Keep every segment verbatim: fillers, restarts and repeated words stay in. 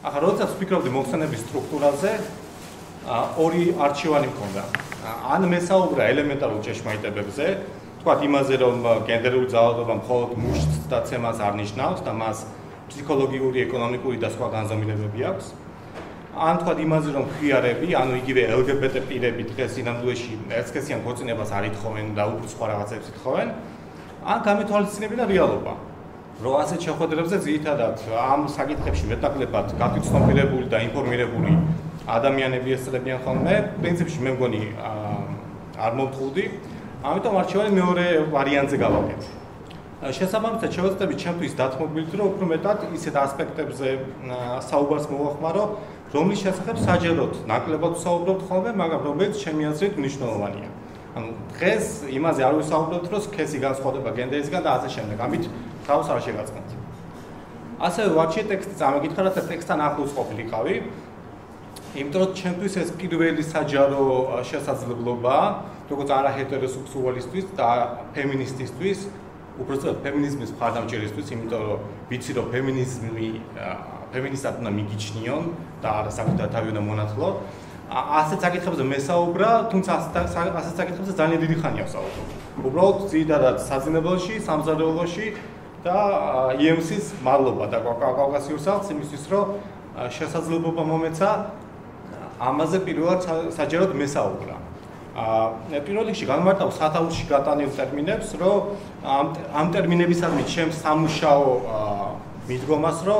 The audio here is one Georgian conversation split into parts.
ახლა როდესაც ვფიქრობდი მოხსენების სტრუქტურაზე, ორი არჩევანი მქონდა. ან მესაუბრა ელემენტარულ ჭეშმარიტებებზე, თქვათ იმაზე, რომ გენდერული ძალადობა მხოლოდ მუშტს და ცემას არ ნიშნავს და მას ფსიქოლოგიური, ეკონომიკური და სხვა განზომილებები აქვს. ან თქვათ იმაზე, რომ ხიარები, ანუ იგივე ელ გი ბი ტი პირები დღეს სინამდვილეში ერთსქესიან ქორწინებას არ ითხოვენ და უფრო სხვა რაღაცებს ითხოვენ, ან გამეთვალისწინებინა რეალობა. რომ ასეთ შეხვედრებზე ძირითადად ამ საკითხებში მეტნაკლებად გათვითცნობილი და ინფორმირებული ადამიანები ესწრებიან ხოლმე, პრინციპში მე მგონი არ მომთხოვდი, ამიტომ არჩევანი მეორე ვარიანტზე გავაკეთე. შესაბამისად შევეცდები ჩემთვის დათმობილდ, რომ უფრო მეტად ისეთ ასპექტებზე საუბარს მოვახმარო, რომლის შესახებ საჯაროდ ნაკლებად ვსაუბრობთ ხოლმე, მაგრამ რომელიც ჩემი აზრით მნიშვნელოვანია. ანუ დღეს იმაზე არ ვისაუბრებთ, რომ სქესი განსხვავდება გენდერისგან და ასე შემდეგ. ამით თავს არ შეგაწყობთ. ასევე ვარჩიე ტექსტი წამოგითხა, რათა ტექსტთან ახლოს ყოფილიყავი. იმიტომ რომ ჩემთვის ეს პირველი საჯარო შესაძლებლობაა, როგორც არაჰეტეროსექსუალისტვის და ფემინისტისთვის, უბრალოდ ფემინიზმის მხარდამჭერისთვის, იმიტომ რომ ვიცი რომ ფემინიზმი ფემინისტად უნდა მიგიჩნიონ და არა საკუთარ თავი უნდა მონათლო. ასეთ საკითხებზე მესაუბრა, თუმცა ასეთ საკითხებზე ძალიან დიდი ხანია ვსაუბრობ. უბრალოდ ძირითადად საძინებელში, სამზარეულოში და ი ემ სის მადლობა და კავკასიურ სახლს იმისთვის, რომ შესაძლებლობა მომეცა ამაზე პირველად საჯაროდ მესაუბრა. პირველ რიგში განმარტავ სათაურში გატანილ ტერმინებს, რომ ამ ტერმინებისადმი ჩემს სამუშაო მიდგომას, რომ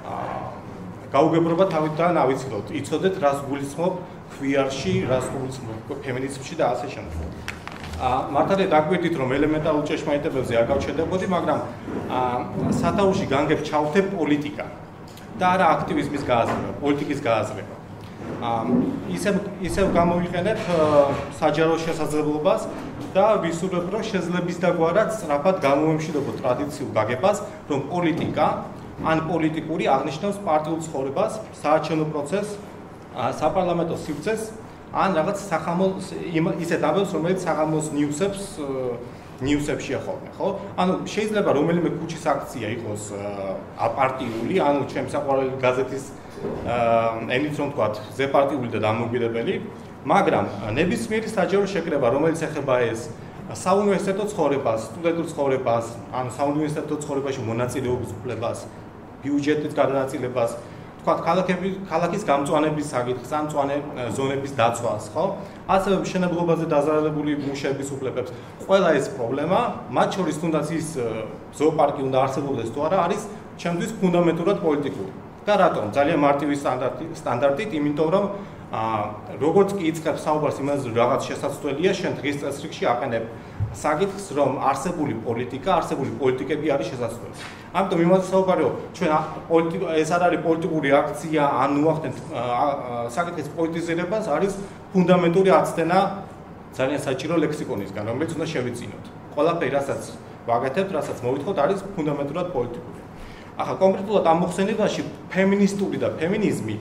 გაუგებრობა თავიდან ავიცილოთ, იცოდეთ რას გულისხმობ ქვიარში, რას გულისხმობ ფემინიზმში და ასე შემდეგ. მართალია დაგვირდით, რომ ელემენტარულ ჭეშმარიტებებზე არ გავჩერდებოდი, მაგრამ სათაურში განგებ ჩავთე პოლიტიკა და არა აქტივიზმის გააზრება, პოლიტიკის გააზრება. ისევ ისევ გამოვიყენებ საჯარო შესაძლებლობას და ვისურვებ, რომ შეზლების დაგვარად სწრაფად გამოვემშვიდობოთ ტრადიციულ გაგებას, რომ პოლიტიკა ან პოლიტიკური აღნიშნავს პარტიულ ცხოვრებას, საარჩევნო პროცესს, საპარლამენტო სივრცეს, ან რაღაც სახამოს ისეთ ამბებს, რომელიც სახამოს ნიუსებს ნიუსებშია ხოლმე, ხო? ანუ შეიძლება რომელიმე ქუჩის აქცია იყოს აპარტიული, ანუ ჩემს საყვარელი გაზეთის ენით რომ ვთქვათ, ზეპარტიული და დამოუკიდებელი, მაგრამ ნებისმიერი საჯარო შეკრება, რომელიც ეხება ეს საუნივერსიტეტო ცხოვრებას, სტუდენტურ ცხოვრებას, ანუ საუნივერსიტეტო ცხოვრებაში მონაწილეობის უფლებას, ბიუჯეტის გადანაწილებას, თქვათ, ქალაქების ქალაქის გამწვანების საკითხს, ან მწვანე ზონების დაცვას, ხო? ასევე მშენებლობაზე დაზარალებული მუშების უფლებებს. ყველა ეს პრობლემა, მათ შორის თუნდაც ის ზოოპარკი უნდა არსებობდეს თუ არა, არის ჩემთვის ფუნდამენტურად პოლიტიკური. და რატომ? ძალიან მარტივი სტანდარტით, იმიტომ რომ როგორც კი იწყებ საუბარს იმაზე, რომ რაღაც შესაძლებელია, შენ დღის წესრიგში აყენებ საკითხს, რომ არსებული პოლიტიკა, არსებული პოლიტიკები არის შესაძლებელი. ამიტომ იმაზე საუბარი, რომ ჩვენ ეს არ არის პოლიტიკური აქცია, ან უახდენთ საკითხის პოლიტიზირებას, არის ფუნდამენტური აცდენა ძალიან საჭირო ლექსიკონისგან, რომელიც უნდა შევიწინოთ. ყველაფერი, რასაც ვაკეთებთ, რასაც მოვითხოვთ, არის ფუნდამენტურად პოლიტიკური. ახლა კონკრეტულად ამ მოხსენებაში ფემინისტური და ფემინიზმი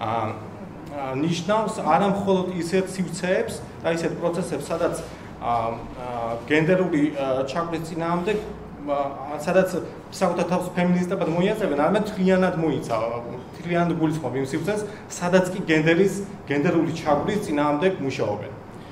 ნიშნავს არა მხოლოდ ისეთ სივრცეებს და ისეთ პროცესებს, სადაც გენდერული ჩაგვრის წინააღმდეგ, სადაც საკუთარ თავს ფემინისტებად მოიაზრებენ, არამედ მთლიანად მოიცა, მთლიანად გულისხმობ იმ სივრცეს, სადაც კი გენდერის გენდერული ჩაგვრის წინააღმდეგ მუშაობენ.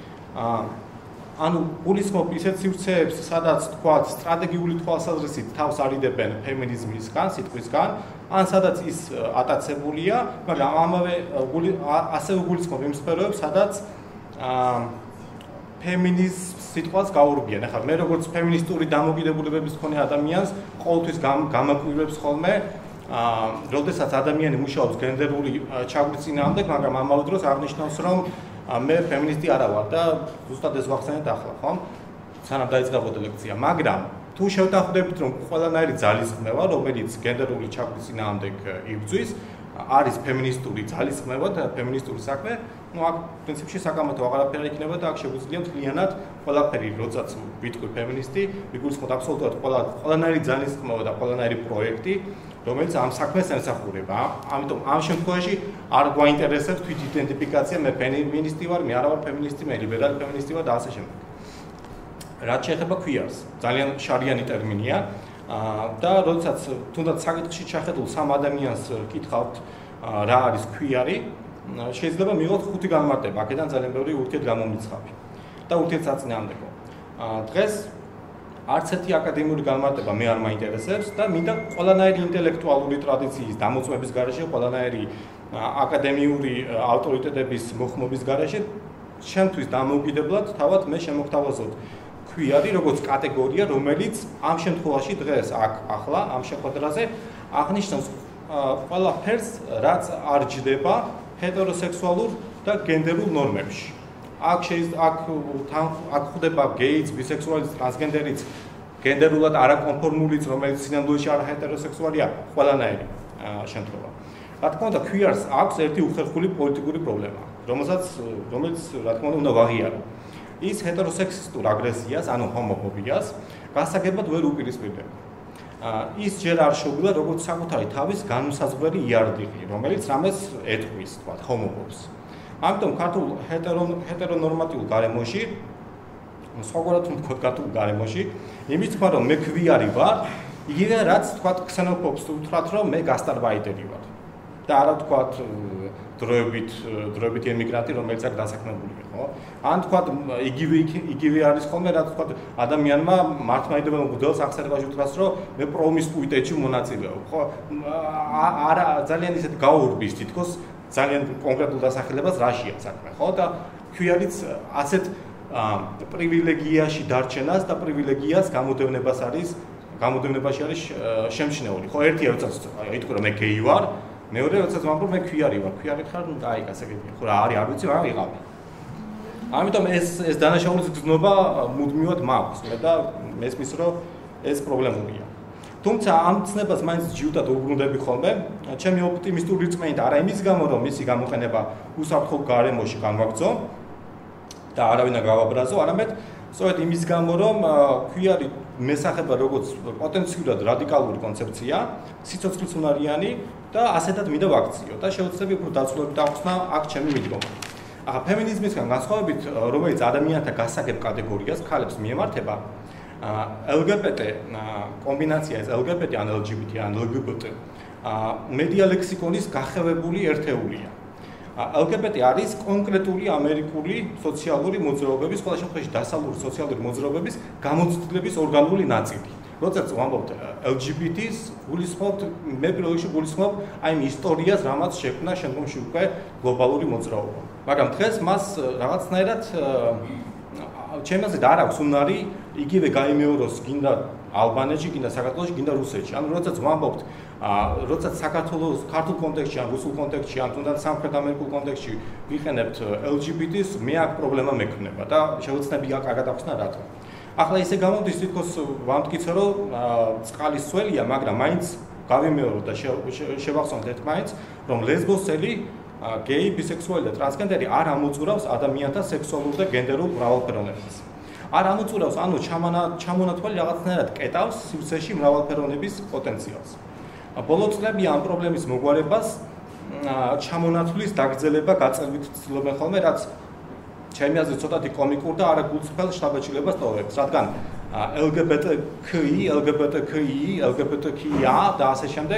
ანუ გულისხმობ ისეთ სივრცეებს, სადაც თქვათ სტრატეგიული თვალსაზრისით თავს არიდებენ ფემინიზმისგან, სიტყვისგან, ან სადაც ის ატაცებულია, მაგრამ ამავე ასევე გულისხმობ იმ სფეროებს, სადაც ფემინიზმ სიტყვას გაურბიან. ახლა მე როგორც ფემინისტური დამოკიდებულებების მქონე ადამიანს ყოველთვის გამაკვირვებს ხოლმე, როდესაც ადამიანი მუშაობს გენდერული ჩაგვრის წინააღმდეგ, მაგრამ ამავე დროს აღნიშნავს, რომ მე ფემინისტი არა ვარ და ზუსტად ეს ვახსენეთ ახლა, ხო? სანამ დაიწყებოდა ლექცია, მაგრამ თუ შევდახვდებით, რომ ყველანაირი ძალისხმევა, რომელიც გენდერული ჩაგვრის წინააღმდეგ იბრძვის, არის ფემინისტური ძალისხმევა და ფემინისტური საქმე, ну აქ პრინციპში საკამათო აღარაფერი იქნება და აქ შეგვიძლია მთლიანად ყველაფერი, როდესაც ვიტყვი ფემინისტი, ვიგულისხმოთ აბსოლუტურად ყველა ყველანაირი ძალისხმევა და ყველანაირი პროექტი, რომელიც ამ საქმეს ემსახურება. ამიტომ ამ შემთხვევაში არ გვაინტერესებს თვით იდენტიფიკაცია, მე ფემინისტი ვარ, მე არა ვარ ფემინისტი, მე ლიბერალი ფემინისტი ვარ და ასე შემდეგ. რაც შეეხება ქვიარს, ძალიან შარიანი ტერმინია. და როდესაც თუნდაც საკითხში ჩახედულ სამ ადამიანს კითხავთ, რა არის ქვიარი, შეიძლება მივიღოთ ხუთი განმარტება, აქედან ძალიან ბევრი ურთიერთგამომიცხავი და ურთიერთსაწინააღმდეგო. დღეს არც ერთი აკადემიური განმარტება მე არ მაინტერესებს და მინდა ყველანაირი ინტელექტუალური ტრადიციის დამოწმების გარეშე, ყველანაირი აკადემიური ავტორიტეტების მოხმობის გარეშე ჩემთვის დამოუკიდებლად თავად მე შემოგთავაზოთ ქვიარი როგორც კატეგორია, რომელიც ამ შემთხვევაში დღეს აქ ახლა ამ შეხვედრაზე აღნიშნავს ყველაფერს, რაც არ ჯდება ჰეტეროსექსუალურ და გენდერულ ნორმებში. აქ შეიძლება აქ აქ ხდება გეიც, ბისექსუალიც, ტრანსგენდერიც, გენდერულად არაკონფორმულიც, რომელიც სინამდვილეში არა ჰეტეროსექსუალია, ყველანაირი შემთხვევა. რა თქმა უნდა, ქვიარს აქვს ერთი უხერხული პოლიტიკური პრობლემა, რომელსაც რომელიც რა თქმა უნდა უნდა ვაღიარო. ის ჰეტეროსექსისტურ აგრესიას, ანუ ჰომოფობიას, გასაგებად ვერ უპირისპირდება. ის ჯერ არ შეუგლა როგორც საკუთარი თავის განმსაზღვრელი იარდიღი, რომელიც რამეს ეთქვის, თქვა, ჰომოფობს. ამიტომ ქართულ ჰეტერონორმატიულ გარემოში, სხვაგვარად ვთქვათ ქართულ გარემოში, იმის თქმა რომ მე ქვიარი ვარ, იგივე რაც თქვა ქსენოფობს უთხრათ რომ მე გასტარბაიტერი ვარ. და არა თქვათ დროებით დროებით ემიგრანტი რომელიც აქ დასაქმებულია, ხო? ან თქვათ იგივე იგივე არის ხოლმე რაც თქვათ ადამიანმა მართლმადიდებელ მღვდელს აღსარებაში უთხრას რომ მე პრომისკუიტეტში მონაწილეობ, ხო? არა ძალიან ისეთ გაურბის თითქოს ძალიან კონკრეტულ დასახელებას რაშია საქმე, ხო? და ქვიარიც ასეთ პრივილეგიაში დარჩენას და პრივილეგიას გამოდევნებას არის გამოდევნებაში არის შემჩნეული, ხო? ერთია როდესაც იტყვი რომ მე გეი ვარ, მეორე როდესაც ვამბობ მე ქვიარი ვარ, ქვიარი ხარ, ნუ დაი გასაგებია, ხო რა არის, არ ვიცი რა ვიყავი. ამიტომ ეს ეს დანაშაულის გზნობა მუდმივად მაქვს, მე და მესმის რომ ეს პრობლემურია. თუმცა ამ ცნებას მაინც ჯიუტად უბრუნდები ხოლმე, ჩემი ოპტიმისტური რწმენით არა იმის გამო, რომ მისი გამოყენება უსაფრთხო გარემოში განვაგრძო და არავინ არ გავაბრაზო, არამედ სწორედ იმის გამო, რომ ქვიარი მესახება როგორც პოტენციურად რადიკალური კონცეფცია, სიცოცხლისუნარიანი და ასეთად მინდა ვაქციო და შეუძლები უფრო დაცულებით აღხსნა აქ ჩემი მიდგომა. ახლა ფემინიზმისგან განსხვავებით, რომელიც ადამიანთა გასაგებ კატეგორიას ქალებს მიემართება, ელ გი ბი ტი კომბინაცია ეს ელ გი ბი ტი ან ელ ჯი ბი ტი ან ელ ჯი ბი ტი მედია ლექსიკონის გახევებული ერთეულია. ელ გი ბი ტი არის კონკრეტული ამერიკული სოციალური მოძრაობების, ყველა შემთხვევაში დასავლური სოციალური მოძრაობების გამოცდილების ორგანული ნაწილი. როდესაც ვამბობთ ელ ჯი ბი ტის, გულისხმობთ, მე პირველ რიგში გულისხმობ აი იმ ისტორიას, რამაც შექმნა შემდგომში უკვე გლობალური მოძრაობა. მაგრამ დღეს მას რაღაცნაირად ჩემს აზრით არ აქვს უნარი იგივე გაიმეოროს გინდა ალბანეთში, გინდა საქართველოში, გინდა რუსეთში. ანუ როდესაც ვამბობთ, როდესაც საქართველოს ქართულ კონტექსტში ან რუსულ კონტექსტში, ან თუნდაც სამხრეთ ამერიკულ კონტექსტში ვიყენებთ ელ ჯი ბი ტის, მე აქ პრობლემა მექნება და შევეცდები კარგად ახსნა რატომ. ახლა ისე გამოდის თითქოს ვამტკიცე რომ წყალის სველია, მაგრამ მაინც გავიმეორო და შევახსოვთ ერთმანეთს, რომ ლესბოსელი, გეი, ბისექსუალი და ტრანსგენდერი არ ამოწურავს ადამიანთა სექსუალურ და გენდერულ მრავალფეროვნებას. არ ამოწურავს, ანუ ჩამონათვალი რაღაცნაირად კეტავს სივრცეში მრავალფეროვნების პოტენციალს. ბოლო წლები ამ პრობლემის მოგვარებას ჩამონათვლის დაგრძელება გაწევით ცდილობენ ხოლმე, რაც ჩემი აზრით ცოტათი კომიკურ და არა გულწრფელ შთაბეჭდილებას ტოვებს, რადგან ელ გი ბი ტი კი ი, ელ გი ბი ტი კი ი, ელ გი ბი ტი კი ა და ასე შემდეგ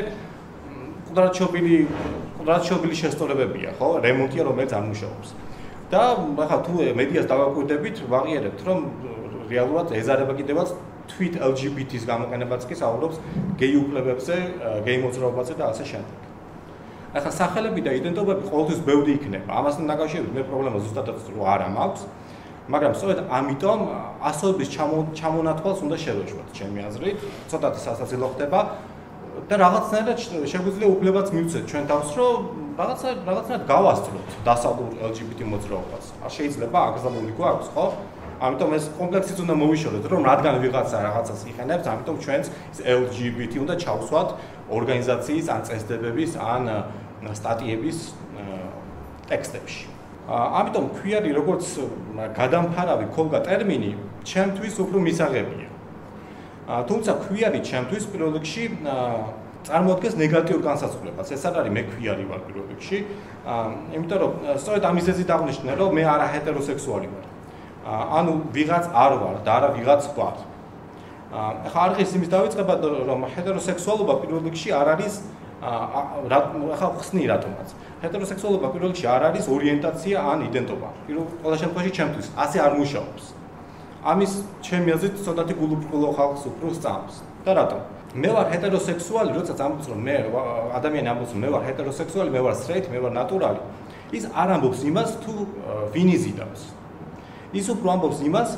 ყდრაჩობილი ყდრაჩობილი შესწორებებია, ხო? რემონტია, რომელიც არ მუშაობს. და ახლა თუ მედიას დავაკვირდებით, ვაღიარებთ, რომ რეალურად ეზარება კიდევაც თვით ელ ჯი ბი ტის გამოყენებაც კი საუბრობს გეი უფლებებზე, გეი მოძრაობაზე და ასე შემდეგ. ახლა სახელები და იდენტობები ყოველთვის ბევრი იქნება. ამასთან დაკავშირებით მე პრობლემა ზუსტადაც რო არა მაქვს, მაგრამ სწორედ ამიტომ ასოების ჩამონათვალს უნდა შევეშვათ, ჩემი აზრით, ცოტათი სასაცილო ხდება და რაღაცნაირად შეგვიძლია უფლებაც მივცეთ ჩვენ თავს, რომ რაღაცა რაღაცნაირად გავასწროთ დასავლურ ელ ჯი ბი ტი მოძრაობას. არ შეიძლება აკრძალული გვაქვს, ხო? ამიტომ ეს კომპლექსიც უნდა მოვიშოროთ, რომ რადგან ვიღაცა რაღაცას იყენებს, ამიტომ ჩვენც ელ ჯი ბი ტი უნდა ჩავსვათ ორგანიზაციის ან წესდებების ან სტატიების ტექსტებში. ამიტომ ქვიარი როგორც გადამფარავი ქოლგა ტერმინი ჩემთვის უფრო მისაღებია. თუმცა ქვიარი ჩემთვის პირველ რიგში წარმოადგენს ნეგატიურ განსაზღვრებას. ეს არ არის მე ქვიარი ვარ პირველ რიგში, იმიტომ რომ სწორედ ამის ეზით აღნიშნე, რომ მე არა ჰეტეროსექსუალი ვარ. ანუ ვიღაც არ ვარ და არა ვიღაც ვარ. ახლა არხის იმის დავიწყება, რომ ჰეტეროსექსუალობა პირველ რიგში არ არის ახლა ხსნი რატომაც. ჰეტეროსექსუალობა პირველ რიგში არ არის ორიენტაცია ან იდენტობა. პირველ ყველა შემთხვევაში ჩემთვის ასე არ მუშაობს. ამის ჩემი აზრით ცოტათი გულუბრყვილო ხალხს უფრო სწამს. და რატომ? მე ვარ ჰეტეროსექსუალი, როდესაც ამბობს რომ მე ადამიანი ამბობს რომ მე ვარ ჰეტეროსექსუალი, მე ვარ straight, მე ვარ ნატურალი. ის არ ამბობს იმას თუ ვინ იზიდავს. ის უფრო ამბობს იმას,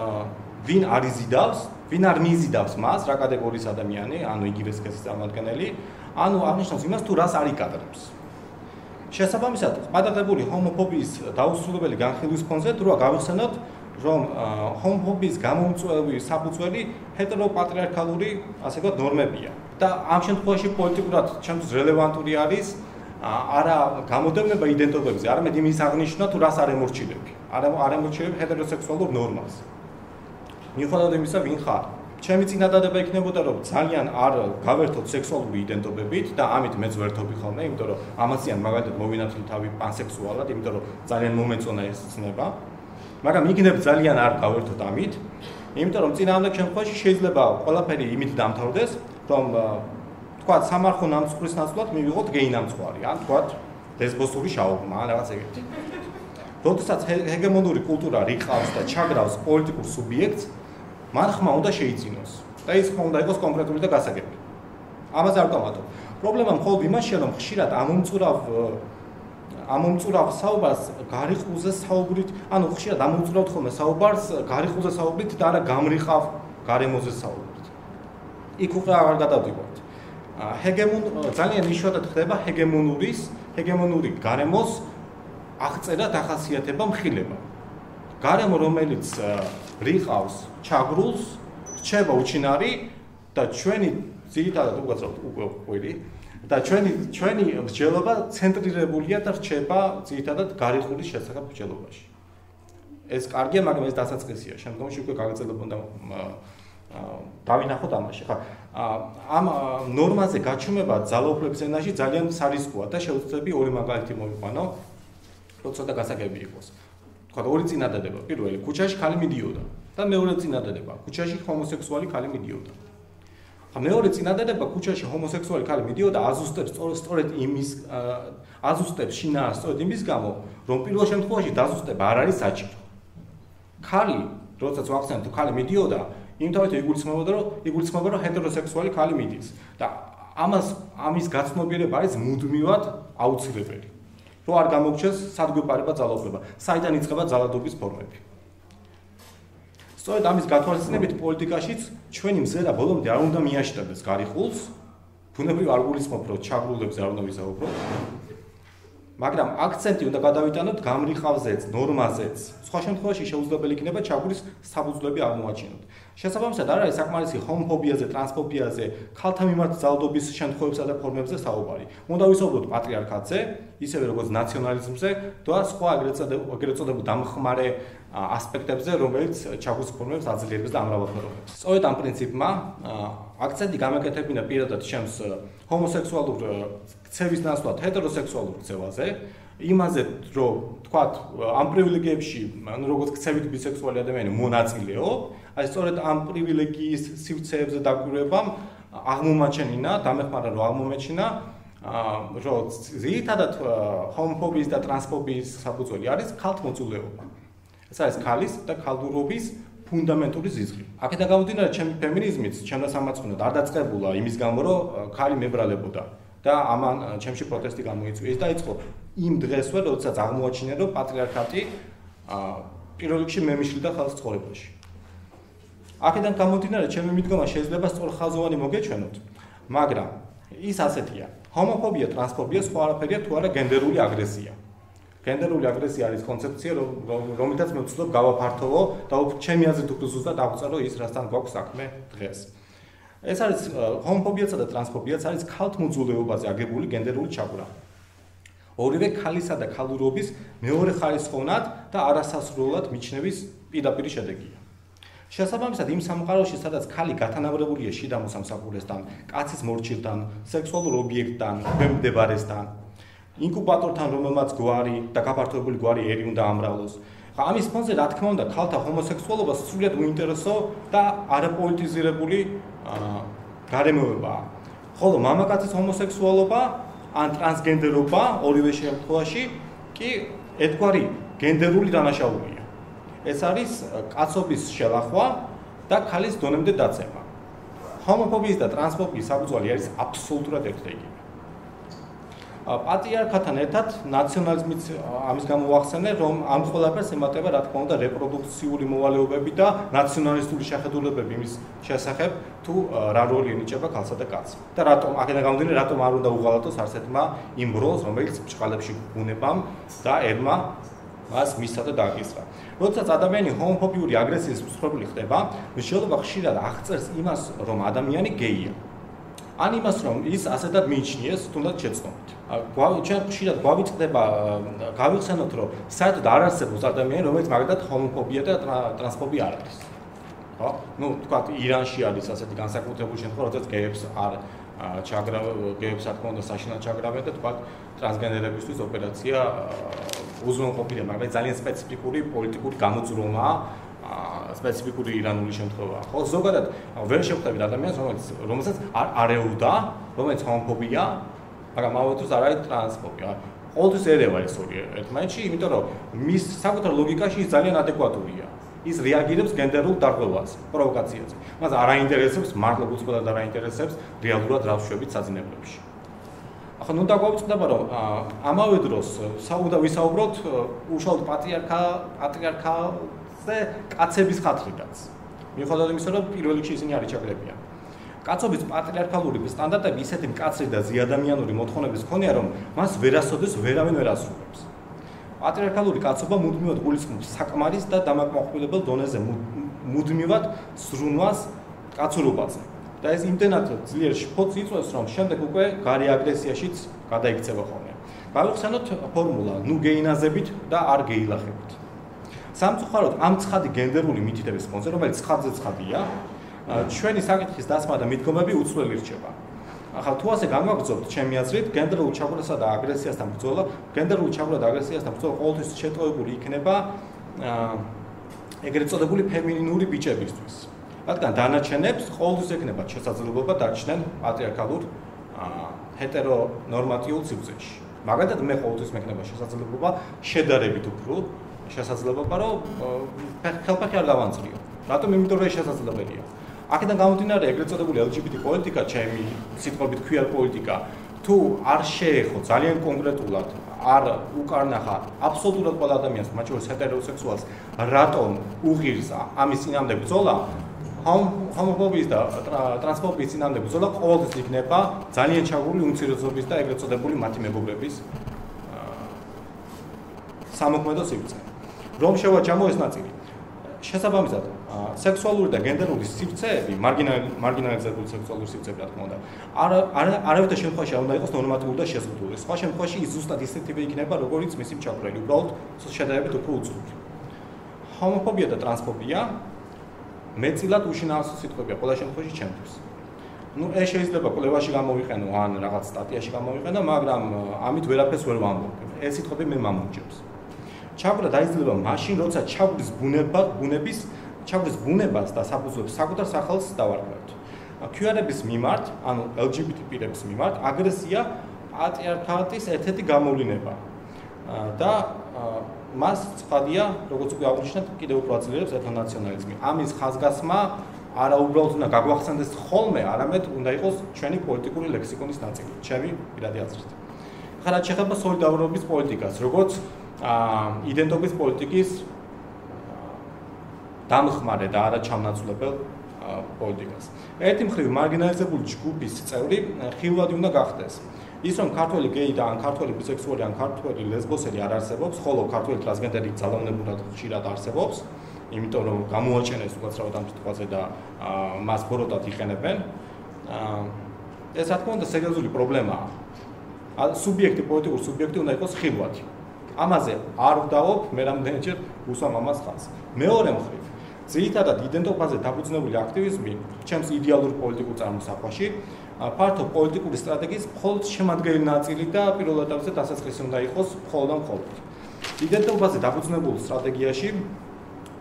ვინ არ იზიდავს, ვინ არ მიიზიდავს მას, რა კატეგორიის ადამიანი, ანუ იგივე სქესის წარმომადგენელი, ანუ აღნიშნავს იმას თუ რას არ იკადრებს. შესაბამისად, ყადაღებული ჰომოფობიის დაუსრულებელი განხილვის ფონზე თუ რა გავიხსენოთ, რომ ჰომოფობიის გამოუწვევი საფუძველი ჰეტეროპატრიარქალური, ასე ვთქვათ, ნორმებია. და ამ შემთხვევაში პოლიტიკურად ჩემთვის რელევანტური არის არა გამოდევნება იდენტობებზე, არამედ იმის აღნიშვნა თუ რას არ ემორჩილები. არ ემორჩილები ჰეტეროსექსუალურ ნორმას. მიუხედავად იმისა, ვინ ხარ. ჩემი წინადადება იქნებოდა, რომ ძალიან არ გავერთოთ სექსუალური იდენტობებით და ამით მეც ვერთობი ხოლმე, იმიტომ რომ ამაციან მაგალითად მოვინათლი თავი პანსექსუალად, იმიტომ რომ ძალიან მომეწონა ეს ცნება. მაგრამ იქნებ ძალიან არ გავერთოთ ამით, იმიტომ რომ წინააღმდეგ შემთხვევაში შეიძლება ყველაფერი იმით დამთავრდეს, რომ თქვათ სამარხო ნამსხურის ნაცვლად მივიღოთ გეი ნამსხვრევი, ან თქვათ ლესბოსური შაურმა, ან რაღაც ეგეთი. როდესაც ჰეგემონური კულტურა რიყავს და ჩაგრავს პოლიტიკურ სუბიექტს, მან ხმა უნდა შეიძინოს და ის ხმა უნდა იყოს კონკრეტული და გასაგები. ამაზე არ გავატო. პრობლემა მხოლოდ იმაშია, რომ ხშირად ამომწურავ ამომწურავ საუბარს გარიყულზე საუბრით, ანუ ხშირად ამომწურავთ ხოლმე საუბარს გარიყულზე საუბრით და არა გამრიყავ გარემოზე საუბრით. იქ უკვე აღარ გადავდივართ. ჰეგემონ ძალიან იშვიათად ხდება ჰეგემონურის, ჰეგემონური გარემოს აღწერა დახასიათება მხილება. გარემო რომელიც რიყავს ჩაგრულს, რჩება უჩინარი და ჩვენი ძირითადად უგაცრავთ უკვე ყვილი და ჩვენი ჩვენი მსჯელობა ცენტრირებულია და რჩება ძირითადად გარიყულის შესახებ მსჯელობაში. ეს კარგია, მაგრამ ეს დასაწყისია. შემდგომში უკვე გაგრძელებ უნდა დავინახოთ ამაში. ხა ამ ნორმაზე გაჩუმება ძალაუფლების ენაში ძალიან სარისკოა და შეუძლები ორი მაგალითი მოვიყვანო, რომ ცოტა გასაგები იყოს. თქვა ორი წინადადება. პირველი, ქუჩაში ხალი მიდიოდა და მეორე წინადადება, ქუჩაში ჰომოსექსუალი ხალი მიდიოდა. ხა მეორე წინადადება, ქუჩაში ჰომოსექსუალი ხალი მიდიოდა, აზუსტებს სწორედ იმის აზუსტებს შინაარს სწორედ იმის გამო, რომ პირველ შემთხვევაში დაზუსტება არ არის საჭირო. ხალი, როდესაც ვახსენებ თუ ხალი მიდიოდა, იმთავითო იგულისხმებოდა, რომ იგულისხმება, რომ ჰეტეროსექსუალი ხალი მიდის და ამას ამის გაცნობიერება არის მუდმივად აუცილებელი. რო არ გამოგჩეს სადგუპარება ძალაუფლება, საიდან იწყება ძალადობის ფორმები. სწორედ ამის გათვალისწინებით პოლიტიკაშიც ჩვენი მზერა ბოლომდე არ უნდა მიაშტებდეს გარიყულს, ბუნებრივ არ გულისხმობ, რომ ჩაგრულებზე არ უნდა ვიზაუბროთ. მაგრამ აქცენტი უნდა გადავიტანოთ გამრიყავზეც, ნორმაზეც. სხვა შემთხვევაში შეუძლებელი იქნება ჩაგულის საფუძვლები აღმოაჩინოთ. შესაბამისად, არ არის საკმარისი ჰომოფობიაზე, ტრანსფობიაზე, ქალთა მიმართ ძალადობის შემთხვევებსა და ფორმებზე საუბარი. უნდა ვისაუბროთ პატრიარქატზე, ისევე როგორც ნაციონალიზმზე და სხვა ეგრეთ წოდებულ დამხმარე ასპექტებზე, რომელიც ჩაგულის ფორმებს აძლიერებს და ამრავალფეროვნებს. სწორედ ამ პრინციპმა აქცენტი გამეკეთებინა პირადად ჩემს ჰომოსექსუალურ ქცევის ნაცვლად ჰეტეროსექსუალურ ქცევაზე, იმაზე, რომ თქვათ, ამ პრივილეგიებში, ანუ როგორც ქცევით ბისექსუალი ადამიანი მონაწილეო, აი სწორედ ამ პრივილეგიის სივრცეებზე დაკვირვებამ აღმომაჩენინა, დამეხმარა რომ აღმომეჩინა, რომ ძირითადად ჰომოფობიის და ტრანსფობიის საფუძველი არის ქალთმოწულეობა. ეს არის ქალის და ქალდურობის ფუნდამენტური ზიზღი. აქედან გამომდინარე, ჩემი ფემინიზმიც, ჩემს სამაცხნოდ არ დაწყებულა იმის გამო, რომ ქალი მებრალებოდა და ამან ჩემში პროტესტი გამოიწვიეს და იწყო იმ დღესვე, როდესაც აღმოაჩინა, რომ პატრიარქატი პირველ რიგში მემიშლიდა ხალხის ცხოვრებაში. აქედან გამომდინარე, ჩემი მიდგომა შეიძლება სწორხაზოვანი მოგეჩვენოთ, მაგრამ ის ასეთია. ჰომოფობია, ტრანსფობია სხვა არაფერია თუ არა გენდერული აგრესია. გენდერული აგრესია არის კონცეფცია, რომელთაც მე ვცდილობ გავაფართოვო და ჩემი აზრით უფრო ზუსტად დავწერო ის, რასთან გვაქვს საქმე დღეს. ეს არის ჰომოფობიაცა და ტრანსფობიაც არის ქალთმოწულეობაზე აგებული გენდერული ჩაგვრა. ორივე ქალისა და ქალურობის მეორე ხარისხოვნად და არასასრულად მიჩნევის პირდაპირ შედეგია. შესაბამისად, იმ სამყაროში, სადაც ქალი გათანაბრებულია შიდა მოსამსახურესთან, კაცის მორჩილთან, სექსუალურ ობიექტთან, ქვემდებარესთან, ინკუბატორთან, რომელმაც გვარი და გაფართოებული გვარი ერი უნდა ამრავლოს. ამის ფონზე, რა თქმა უნდა, ქალთა ჰომოსექსუალობა სრულიად უინტერესო და არაპოლიტიზირებული გარემოებაა. ხოლო მამაკაცის ჰომოსექსუალობა ან ტრანსგენდერობა ორივე შემთხვევაში კი ერთგვარი გენდერული დანაშაულია. ეს არის კაცობის შელახვა და ქალის დონემდე დაცემა. ჰომოფობიის და ტრანსფობიის საფუძველი არის აბსოლუტურად ერთდაიგივე. პატრიარქატთან ერთად ნაციონალიზმიც ამის გამო ვახსენე, რომ ამ ყველაფერს ემატება რა თქმა უნდა რეპროდუქციული მოვალეობები და ნაციონალისტური შეხედულებები იმის შესახებ, თუ რა როლი ენიჭება ქალსა და კაცს. და რატომ, აქედან გამომდინარე, რატომ არ უნდა უღალატოს არც ერთმა იმ როლს, რომელიც ბრჭყალებში ბუნებამ და ერმა მას მისცა და დააკისრა. როდესაც ადამიანი ჰომოფობიური აგრესიის მსხვერპლი ხდება, მსჯელობა ხშირად აღწერს იმას, რომ ადამიანი გეია. ან იმას, რომ ის ასეთად მიიჩნიეს, თუნდაც შეცდომით. ჩვენ ხშირად გვავიწყდება, გავიხსენოთ, რომ საერთოდ არ არსებობს ადამიანი, რომელიც მაგალითად ჰომოფობია და ტრანსფობია არ არის. ხო? ნუ თქვათ, ირანში არის ასეთი განსაკუთრებული შემთხვევა, როდესაც გეებს არ ჩაგრავენ, გეებს რა თქმა უნდა საშინლად ჩაგრავენ და თქვათ, ტრანსგენდერებისთვის ოპერაცია უზრუნველყოფილია, მაგრამ ძალიან სპეციფიკური პოლიტიკური გამოძრომაა. სპეციფიკური ირანული შემთხვევაა. ხო, ზოგადად ვერ შევხვდებით ადამიანს, რომელიც რომელსაც არ არეულდა, რომელიც ჰომოფობია, მაგრამ ამავე დროს არ არის ტრანსფობია. ყოველთვის ერევა ეს ორი ერთმანეთში, იმიტომ რომ მის საკუთარ ლოგიკაში ის ძალიან ადეკვატურია. ის რეაგირებს გენდერულ დარღვევაზე, პროვოკაციაზე. მას არ აინტერესებს, მართლა უცხოელად არ აინტერესებს რეალურად რა ვშვებით საძინებლებში. ახლა ნუ დაგვაუწყდება, რომ ამავე დროს საუდა ვისაუბროთ უშუალოდ პატრიარქა პატრიარქა და კაცების ხათრიდანაც. მიუხედავად იმისა, რომ პირველ რიგში ისინი არის ჩაგრებიან. კაცობის პატრიარქალური სტანდარტები ისეთი მკაცრი და ზეადამიანური მოთხოვნების მქონეა, რომ მას ვერასოდეს ვერავინ ვერ ასრულებს. პატრიარქალური კაცობა მუდმივად გულისხმობს საკმარის და დამაკმაყოფილებელ დონეზე მუდმივად ზრუნვას კაცურობაზე. და ეს იმდენად ძლიერ შფოთს იწვევს, რომ შემდეგ უკვე გარე აგრესიაშიც გადაიქცევა ხოლმე. გავიხსენოთ ფორმულა: ნუ გეინაზებით და არ გეილახებით. სამწუხაროდ ამ ცხადი გენდერული მითითების ფონზე, რომელიც ცხადზე ცხადია, ჩვენი საკითხის დასმა და მიდგომები უცვლელი რჩება. ახლა თუ ასე განვაგრძობთ, ჩემი აზრით, გენდერულ ჩაგვრასა და აგრესიასთან ბრძოლა, გენდერული ჩაგვრა და აგრესიასთან ბრძოლა ყოველთვის შეტყობილი იქნება ეგრეთ წოდებული ფემინინური ბიჭებისთვის. რადგან დანარჩენებს ყოველთვის ექნებათ შესაძლებლობა დარჩნენ პატრიარქალურ ჰეტერონორმატიულ სივრცეში. მაგალითად, მე ყოველთვის მექნება შესაძლებლობა შედარებით უფრო შესაძლებლობა, რომ ხელფეხი არ გავანწრიო. რატომ? იმიტომ რომ ეს შესაძლებელია. აქედან გამომდინარე, ეგრეთ წოდებული ელ ჯი ბი ტი პოლიტიკა, ჩემი სიტყვებით queer პოლიტიკა, თუ არ შეეხო ძალიან კონკრეტულად, არ უკარნახა აბსოლუტურად ყველა ადამიანს, მათ შორის ჰეტეროსექსუალს, რატომ უღირს ამის წინამდე ბრძოლა, ჰომოფობიის და ტრანსფობიის წინამდე ბრძოლა ყოველთვის იქნება ძალიან ჩაგრული უმცირესობის და ეგრეთ წოდებული მათი მეგობრების სამოქმედო სივრცე. რომ შევაჯამო ეს ნაწილი. შესაბამისად, სექსუალური და გენდერული სივრცეები, მარგინალიზებული სექსუალური სივრცეები, რა თქმა უნდა, არავითარ შემთხვევაში არ უნდა იყოს ნორმატიული და შეზღუდული. სხვა შემთხვევაში ის ზუსტად ისეთი ტიპი იქნება, როგორიც მისი მჩაგვრელი, უბრალოდ შედარებით უფრო უცვლელი. ჰომოფობია და ტრანსფობია მეწილად უშინაო სიტყვებია ყველა შემთხვევაში ჩემთვის. ნუ ეს შეიძლება კვლევაში გამოვიყენო ან რაღაც სტატიაში გამოვიყენო, მაგრამ ამით ვერაფერს ვერ ვამბობ. ეს სიტყვები მე მამონჯებს. ჩაგვრა დაიძლება მაშინ, როცა ჩაგვრის ბუნება, ბუნების, ჩაგვრის ბუნებას და საფუძვლებს საკუთარ სახელს დავარქვევთ. queer-ების მიმართ, ანუ ელ ჯი ბი ტი პირების მიმართ, აგრესია პატრიარქატის ერთ-ერთი გამოვლენა და მას ცხადია, როგორც უკვე აღვნიშნეთ, კიდევ უფრო აძლიერებს ეთნონაციონალიზმი. ამის ხაზგასმა არა უბრალოდ უნდა გაგვახსენდეს ხოლმე, არამედ უნდა იყოს ჩვენი პოლიტიკური ლექსიკონის ნაწილი, ჩემი პირადი აზრით. ახლა რაც შეეხება სოლიდარობის პოლიტიკას, როგორც იდენტობის პოლიტიკის დამხმარე და არა ჩამნაცვლებელ პოლიტიკას. ერთი მხრივ მარგინალიზებული ჯგუფის წევრი ხილვადი უნდა გახდეს. ის რომ ქართველი გეი და ან ქართველი ბისექსუალი ან ქართველი ლესბოსელი არ არსებობს, ხოლო ქართველი ტრანსგენდერი ძალაუნებურად ხშირად არსებობს, იმიტომ რომ გამოაჩენეს უკაცრავად ამ სიტყვაზე და მას ბოროტად იყენებენ. ეს რა თქმა უნდა სერიოზული პრობლემაა. სუბიექტი, პოლიტიკური სუბიექტი უნდა იყოს ხილვადი. ამაზე არ ვდაობ, მე რამდენჯერ უსვამ ამას ხაზს. მეორე მხრივ, ძირითადად იდენტობაზე დაფუძნებული აქტივიზმი, ჩემს იდეალურ პოლიტიკურ წარმოსახვაში, ფართო პოლიტიკური სტრატეგიის მხოლოდ შემადგენელი ნაწილი და პირველ ეტაპზე დასაწყისი უნდა იყოს მხოლოდ და მხოლოდ. იდენტობაზე დაფუძნებულ სტრატეგიაში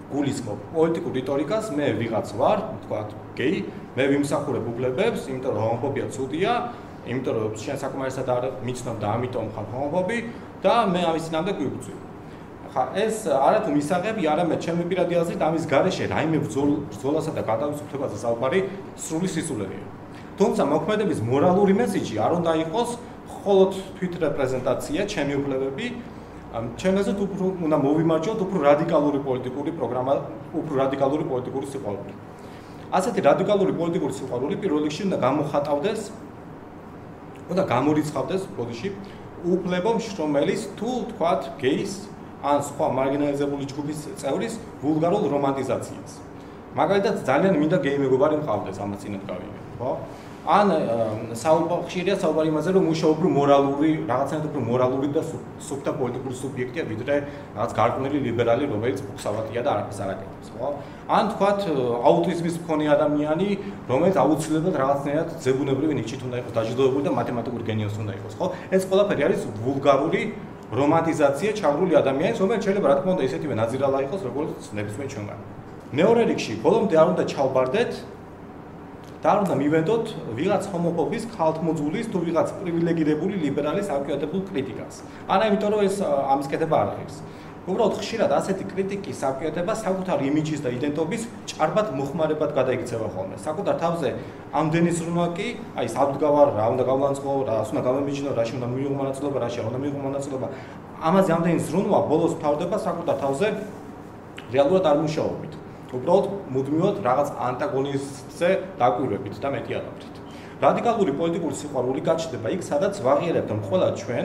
გულისხმობ პოლიტიკურ რიტორიკას, მე ვიღაც ვარ, თქვა გეი, მე ვიმსახურებ უფლებებს, იმიტომ რომ ჰომოფობია ცუდია, იმიტომ რომ შენ საკმარისად არ მიცნობ და ამიტომ ხარ ჰომოფობი და მე ამის წინამდე გვიბრძვი. ხა ეს არათუ მისაღები, არამედ ჩემი პირადი აზრით ამის გარეშე რაიმე ბრძოლასა და გადავწყვეტებაზე საუბარი სრული სისულელია. თუმცა მოქმედების მორალური მესიჯი არ უნდა იყოს მხოლოდ თვითრეპრეზენტაცია, ჩემი უფლებები, ჩემ აზრით უფრო უნდა მოვიმარჯვოთ უფრო რადიკალური პოლიტიკური პროგრამა, უფრო რადიკალური პოლიტიკური სიყვარული. ასეთი რადიკალური პოლიტიკური სიყვარული პირველ რიგში უნდა გამოხატავდეს, უნდა გამორიცხავდეს ბოდიში უფლებო მშრომელის თუ თქვათ გეის ან სხვა მარგინალიზებული ჯგუფის წევრის ვულგარულ რომანტიზაციას. მაგალითად ძალიან მინდა გეი მეგობარი მყავდეს ამას წინათ გავიგე, ხო? ან ხშირია საუბარი იმაზე, რომ მუშაობ უფრო მორალური, რაღაცნაირად უფრო მორალური და სუფთა პოლიტიკური სუბიექტია, ვიდრე რაღაც გარკვეული ლიბერალი, რომელიც ფუქსავატია და არაფერს არ აკეთებს, ხო? ან თქვათ აუტიზმის მქონე ადამიანი, რომელიც აუცილებლად რაღაცნაირად ძებუნებრივი ნიჭით უნდა იყოს დაჯილდოებული და მათემატიკური გენიოსი უნდა იყოს, ხო? ეს ყველაფერი არის ვულგარული რომანტიზაცია ჩაგრული ადამიანის, რომელიც შეიძლება რა თქმა უნდა ისეთივე ნაძირალა იყოს, როგორც ნებისმიერ ჩვენგანი. მეორე რიგში, ბოლომდე არ უნდა ჩავბარდეთ და არ უნდა მივედოთ ვიღაც ჰომოფობის, ქალთმოძღვრის თუ ვიღაც პრივილეგირებული ლიბერალის აკვიატებულ კრიტიკას. არა, იმიტომ რომ ეს ამის კეთება არ არის. უბრალოდ ხშირად ასეთი კრიტიკის აკვიატება საკუთარ იმიჯის და იდენტობის ჭარბად მოხმარებად გადაიქცევა ხოლმე. საკუთარ თავზე ამდენი ზრუნვა კი, აი საბდგავარ, რა უნდა გავლანწყო, რას უნდა გამომიჯნო, რაში უნდა მივიღო მონაწილეობა, რაში არ უნდა მივიღო მონაწილეობა. ამაზე ამდენი ზრუნვა ბოლოს ფარდება საკუთარ თავზე რეალურად არ მუშაობით. უბრალოდ მუდმივად რაღაც ანტაგონისტზე დაკვირვებით და მეტი არაფრით. რადიკალური პოლიტიკური სიყვარული გაჩნდება იქ, სადაც ვაღიარებთ, რომ ყველა ჩვენ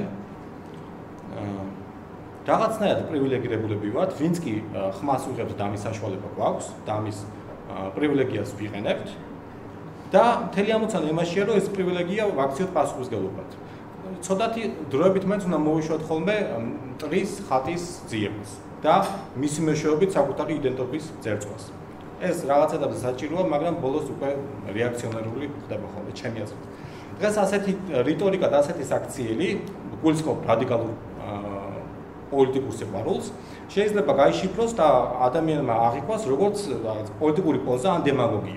რაღაცნაირად პრივილეგირებულები ვართ, ვინც კი ხმას ვიღებთ და ამის საშუალება გვაქვს და ამის პრივილეგიას ვიყენებთ და მთელი ამოცანა იმაშია, რომ ეს პრივილეგია ვაქციოთ პასუხისმგებლობად. ცოტათი დროებით მეც უნდა მოვიშვათ ხოლმე მტრის ხატის ძიებას და მისი მეშვეობით საკუთარი იდენტობის ძერწყვას. ეს რაღაც ეტაპზე საჭიროა, მაგრამ ბოლოს უკვე რეაქციონერული ხდება ხოლმე ჩემი აზრით. დღეს ასეთი რიტორიკა და ასეთი საქციელი გულისხმობ რადიკალურ პოლიტიკურ სიყვარულს შეიძლება გაიშიფროს და ადამიანმა აღიქვას როგორც პოლიტიკური პოზა ან დემაგოგია.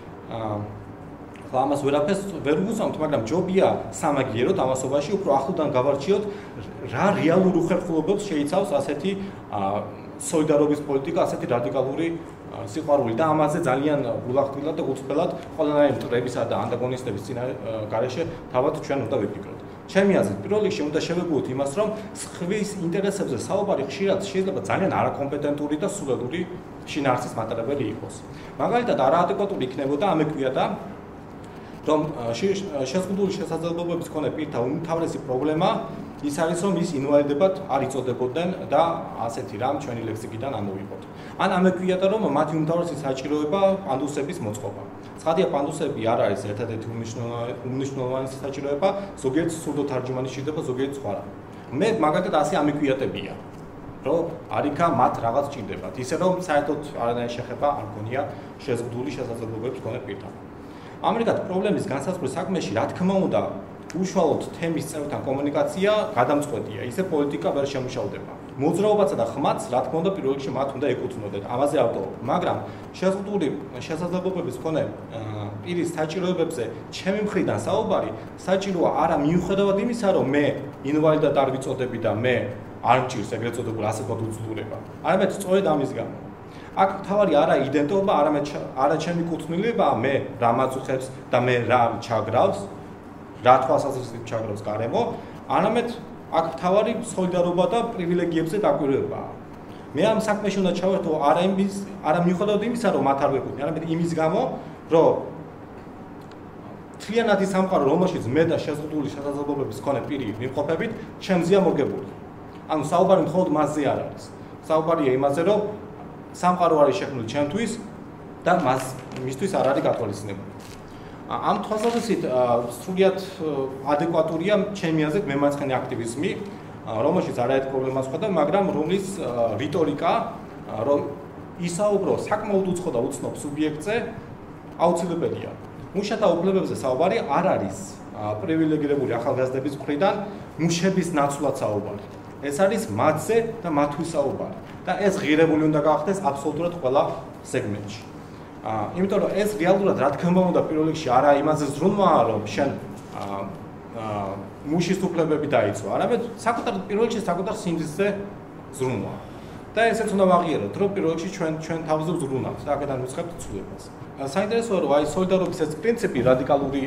ამას ვერაფერს ვერ ვუზამთ, მაგრამ ჯობია სამაგიეროდ ამასობაში უფრო ახლოდან გავარჩიოთ რა რეალურ უხერხულობებს შეიცავს ასეთი სოლიდარობის პოლიტიკა, ასეთი რადიკალური სიყვარული და ამაზე ძალიან გულახდილად და უცხელად ყველანაირი მტრებისა და ანტაგონისტების წინა გარეშე თავად ჩვენ უნდა ვიფიქროთ. ჩემი აზრით, პირველ რიგში უნდა შევეგუოთ იმას, რომ სხვის ინტერესებზე საუბარი ხშირად შეიძლება ძალიან არაკომპეტენტური და სულელური შინაარსის მატარებელი იყოს. მაგალითად, არაადეკვატური იქნებოდა ამეკვია და რომ შეზღუდული შესაძლებლობების მქონე პირთა უმთავრესი პრობლემა ის არის, რომ ის ინვალიდებად არ იწოდებოდნენ და ასეთი რამ ჩვენი ლექსიკიდან ამოვიღოთ. ან ამეკვია და რომ მათი უმთავრესი საჭიროება პანდუსების მოწყობა. ცხადია, პანდუსები არ არის ერთადერთი უმნიშვნელოვანესი საჭიროება, ზოგიერთ სურდო თარჯიმანი შეიძლება, ზოგიერთ სხვა რამ. მე მაგალითად ასე ამეკვიატებია, რომ არიქა მათ რაღაც ჭირდებათ, ისე რომ საერთოდ არანაირი შეხება არ მქონია შეზღუდული შესაძლებლობების მქონე პირთან. ამრიგად, პრობლემის განსაზღვრის საქმეში, რა თქმა უნდა, უშუალოდ თემის წევრთან კომუნიკაცია გადამწყვეტია, ისე პოლიტიკა ვერ შემუშავდება. მოძრაობაცა და ხმაც, რა თქმა უნდა, პირველ რიგში მათ უნდა ეკუთვნოდეთ, ამაზე ავტოვებ. მაგრამ შეზღუდული შესაძლებლობების მქონე პირის საჭიროებებზე ჩემი მხრიდან საუბარი საჭიროა არა მიუხედავად იმისა, რომ მე ინვალიდად არ ვიწოდები და მე არ მჭირს ეგრეთ წოდებულ ასეთად უძლურება. არამედ სწორედ ამის გამო. აქ თავარი არა იდენტობა, არამედ არა ჩემი კუთვნილება, მე რა მაწუხებს და მე რა ჩაგრავს, რა თვალსაზრისით ჩაგრავს გარემო, არამედ აქ თავარი სოლიდარობა და პრივილეგიებზე დაკვირვებაა. მე ამ საქმეში უნდა ჩავერთო არა იმის, არა მიუხედავად იმისა, რომ მათ არ ვეკუთვნი, არამედ იმის გამო, რომ თლიანად ის სამყარო, რომელშიც მე და შეზღუდული შესაძლებლობების მქონე პირი ვიმყოფებით, ჩემზეა მორგებული. ანუ საუბარი მხოლოდ მასზე არ არის. საუბარია იმაზე, რომ სამყარო არის შექმნილი ჩემთვის და მას მისთვის არ არის გათვალისწინებული. ამ თვალსაზრისით სრულიად ადეკვატურია ჩემი აზრით მემარცხენე აქტივიზმი, რომელშიც არაერთ პრობლემას ხვდა, მაგრამ რომლის რიტორიკა, რომ ისაუბრო საკმაოდ უცხო და უცნობ სუბიექტზე აუცილებელია. მუშათა უფლებებზე საუბარი არ არის პრივილეგირებული ახალგაზრდების მხრიდან მუშების ნაცვლად საუბარი. ეს არის მათზე და მათვისაუბარი. და ეს ღირებული უნდა გახდეს აბსოლუტურად ყველა სეგმენტში. აა, იმიტომ რომ ეს რეალურად რა თქმა უნდა პირველ რიგში არა იმაზე ზრუნვაა, რომ შენ აა მუშის უფლებები დაიცვა, არამედ საკუთარ პირველ რიგში საკუთარ სინდისზე ზრუნვა. და ესეც უნდა ვაღიაროთ, რომ პირველ რიგში ჩვენ ჩვენ თავზე ვზრუნავთ და აქედან ვიწყებთ ცვლილებას. საინტერესოა, რომ აი სოლიდარობის ეს პრინციპი რადიკალური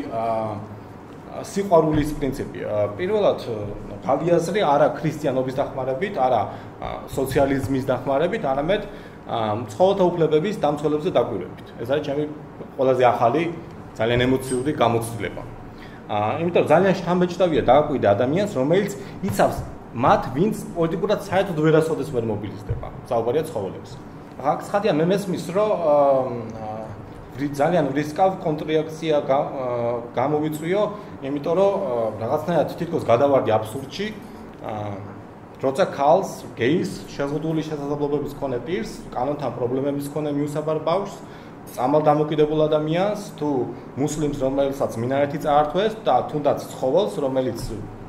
სიყვარულის პრინციპი. პირველად გავიაზრე არა ქრისტიანობის დახმარებით, არა სოციალიზმის დახმარებით, არამედ ცხოველთა უფლებების დამცველებზე დაკვირვებით. ეს არის ჩემი ყველაზე ახალი, ძალიან ემოციური გამოცდილება. იმიტომ რომ ძალიან შთამბეჭდავია დააკვირდა ადამიანს, რომელიც იცავს მათ, ვინც პოლიტიკურად საერთოდ ვერასოდეს ვერ მობილიზდება. საუბარია ცხოველებს. აქ ცხადია მე მესმის, რომ ძალიან რისკავ კონტრრეაქცია გამოვიწვიო, იმიტომ რომ რაღაცნაირად თითქოს გადავარდი აბსურდში, როცა ქალს, გეის, შეზღუდული შესაძლებლობების მქონე პირს, კანონთან პრობლემების მქონე მიუსაბარ ბავშვს, წამალ დამოკიდებულ ადამიანს, თუ მუსლიმს, რომელსაც მინარეთი წაართვეს და თუნდაც ცხოველს, რომელიც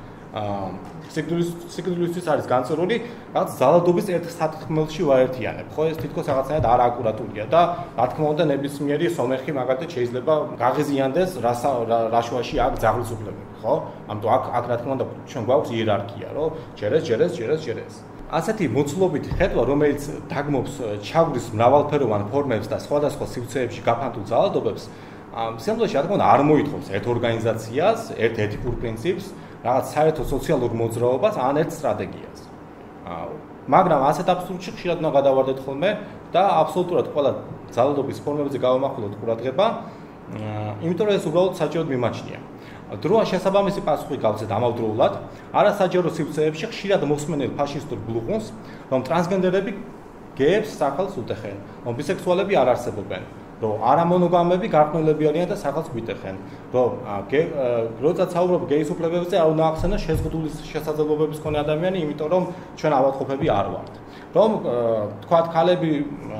სიკვდილისთვის არის განწირული, რაღაც ძალადობის ერთ სათქმელში ვაერთიანებ. ხო, ეს თითქოს რაღაცნაირად არააკურატულია და რა თქმა უნდა ნებისმიერი სომეხი მაგალითად შეიძლება გაღიზიანდეს რა შუაში აქვს ძაღლის უფლებები, ხო? ამიტომ აქ აქ რა თქმა უნდა ჩვენ გვაქვს იერარქია, რომ ჯერეს, ჯერეს, ჯერეს, ჯერეს. ასეთი მოცულობითი ხედვა, რომელიც დაგმობს ჩაგვრის მრავალფეროვან ფორმებს და სხვადასხვა სივრცეებში გაფანტულ ძალადობებს, სიამოვნებაში რა თქმა უნდა არ მოითხოვს ერთ ორგანიზაციას, ერთ ეთიკურ პრინციპს, რაღაც საერთო სოციალურ მოძრაობას ან ერთ სტრატეგიას. მაგრამ ასეთ აბსურდში ხშირად უნდა გადავარდეთ ხოლმე და აბსოლუტურად ყველა ძალადობის ფორმებზე გავამახვილოთ ყურადღება, იმიტომ რომ ეს უბრალოდ საჭიროდ მიმაჩნია. დროა შესაბამისი პასუხი გავცეთ ამავდროულად, არასაჯარო სივრცეებში ხშირად მოხსმენელ ფაშისტურ ბლუღუნს, რომ ტრანსგენდერები გეებს სახელს უტეხენ, რომ ბისექსუალები არ არსებობენ. რომ არამონოგამები გარყვნილები არიან და სახელს გვიტეხენ, რომ როცა საუბრობ გეის უფლებებზე არ უნდა ახსენოს შეზღუდული შესაძლებლობების მქონე ადამიანი, იმიტომ რომ ჩვენ ავადმყოფები არ ვართ. რომ თქვათ ქალები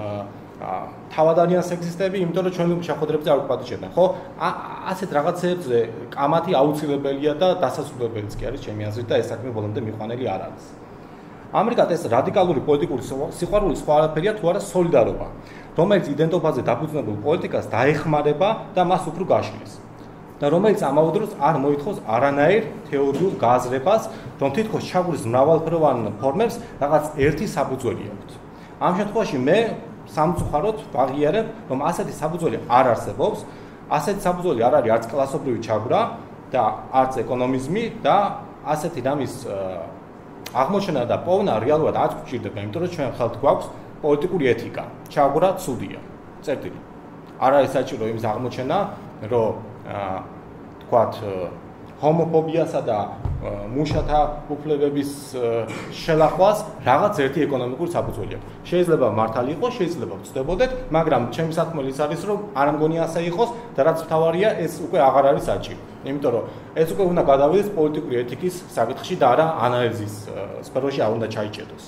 თავად არიან სექსისტები, იმიტომ რომ ჩვენ შეხვედრებზე არ გვპატიჟებენ, ხო? ასეთ რაღაცებზე კამათი აუცილებელია და დასასრულებელიც კი არის ჩემი აზრით და ეს საქმე ბოლომდე მიყვანელი არ არის. ამრიგად ეს რადიკალური პოლიტიკური სიყვარული სხვა არაფერია თუ არა სოლიდარობა, რომელიც იდენტობაზე დაფუძნებულ პოლიტიკას დაეხმარება და მას უფრო გაშლის. და რომელიც ამავე დროს არ მოითხოვს არანაირ თეორიულ გააზრებას, რომ თითქოს ჩაგვრის მრავალფეროვან ფორმებს რაღაც ერთი საფუძველი აქვს. ამ შემთხვევაში მე სამწუხაროდ ვაღიარებ, რომ ასეთი საფუძველი არ არსებობს, ასეთი საფუძველი არ არის არც კლასობრივი ჩაგვრა და არც ეკონომიზმი და ასეთი რამის აღმოჩენა და პოვნა რეალურად არ გვჭირდება, იმიტომ რომ ჩვენ ხალხს გვაქვს პოლიტიკური ეთიკა. ჩაგვრა ცუდია. წერტილი. არ არის საჭირო იმის აღმოჩენა, რომ თქვათ ჰომოფობიასა და მუშათა უფლებების შელახვას რაღაც ერთი ეკონომიკური საფუძველი აქვს. შეიძლება მართალი იყოს, შეიძლება ვწდებოდეთ, მაგრამ ჩემი საქმე ის არის, რომ არ მგონია ასე იყოს და რაც მთავარია, ეს უკვე აღარ არის საჭირო. იმიტომ რომ ეს უკვე უნდა გადავიდეს პოლიტიკური ეთიკის საკითხში და არა ანალიზის სფეროში არ უნდა ჩაიჭედოს.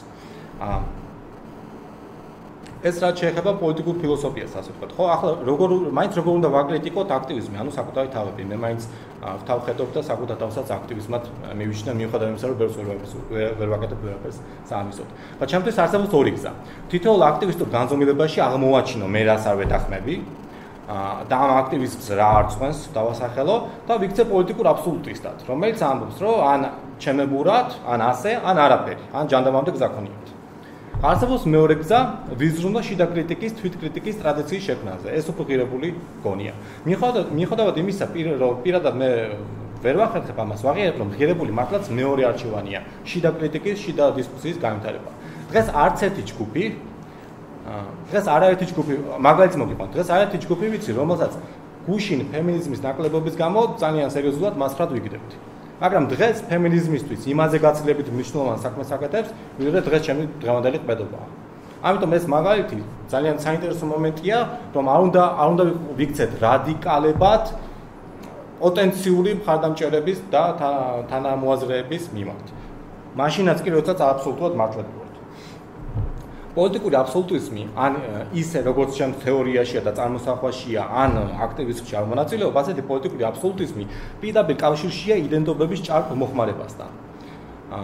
ეს რაც შეეხება პოლიტიკურ ფილოსოფიას, ასე ვთქვათ, ხო? ახლა როგორ მაინც როგორ უნდა ვაკრიტიკოთ აქტივიზმი, ანუ საკუთარი თავები. მე მაინც ვთავხედობ და საკუთარ თავსაც აქტივიზმად მივიჩნევ, მიუხედავად იმისა, რომ ბევრს ვერ ვაკეთებ ვერაფერს საამისოდ. მაგრამ ჩემთვის არსებობს ორი გზა. თითოეულ აქტივისტურ განზომილებაში აღმოვაჩინო მე რას არ ვეთანხმები და ამ აქტივიზმს რა არწყვენს დავასახელო და ვიქცე პოლიტიკურ აბსოლუტისტად, რომელიც ამბობს, რომ ან ჩემებურად, ან ასე, ან არაფერი, ან ჯანდამამდე გზა ქონიათ. არსებობს მეორე გზა, ვიზრუნო შიდა კრიტიკის, თვითკრიტიკის ტრადიციის შექმნაზე. ეს უფრო ღირებული გონია. მიუხედავად იმისა, რომ პირადად მე ვერ ვახერხებ ამას, ვაღიარებ, რომ ღირებული მართლაც მეორე არჩევანია, შიდა კრიტიკის, შიდა დისკუსიის განვითარება. დღეს არც ერთი ჯგუფი, დღეს არაერთი ჯგუფი, მაგალითს მოგიყვანთ, დღეს არაერთი ჯგუფი ვიცი, რომელსაც გუშინ ფემინიზმის ნაკლებობის გამო ძალიან სერიოზულად მასხრად ვიგდებთ. მაგრამ დღეს ფემინიზმისთვის იმაზე გაცილებით მნიშვნელოვან საქმეს აკეთებს, ვიდრე დღეს ჩემი დღევანდელი ყბედობაა. ამიტომ ეს მაგალითი ძალიან საინტერესო მომენტია, რომ არ უნდა არ უნდა ვიქცეთ რადიკალებად პოტენციური მხარდამჭერების და თანამოაზრეების მიმართ. მაშინაც კი როდესაც აბსოლუტურად მართლები ვართ. პოლიტიკური აბსოლუტიზმი ან ისე როგორც ჩემ თეორიაშია და წარმოსახვაშია, ან აქტივიზმში არ მონაწილეობ, ასეთი პოლიტიკური აბსოლუტიზმი პირდაპირ კავშირშია იდენტობების ჭარბ მოხმარებასთან.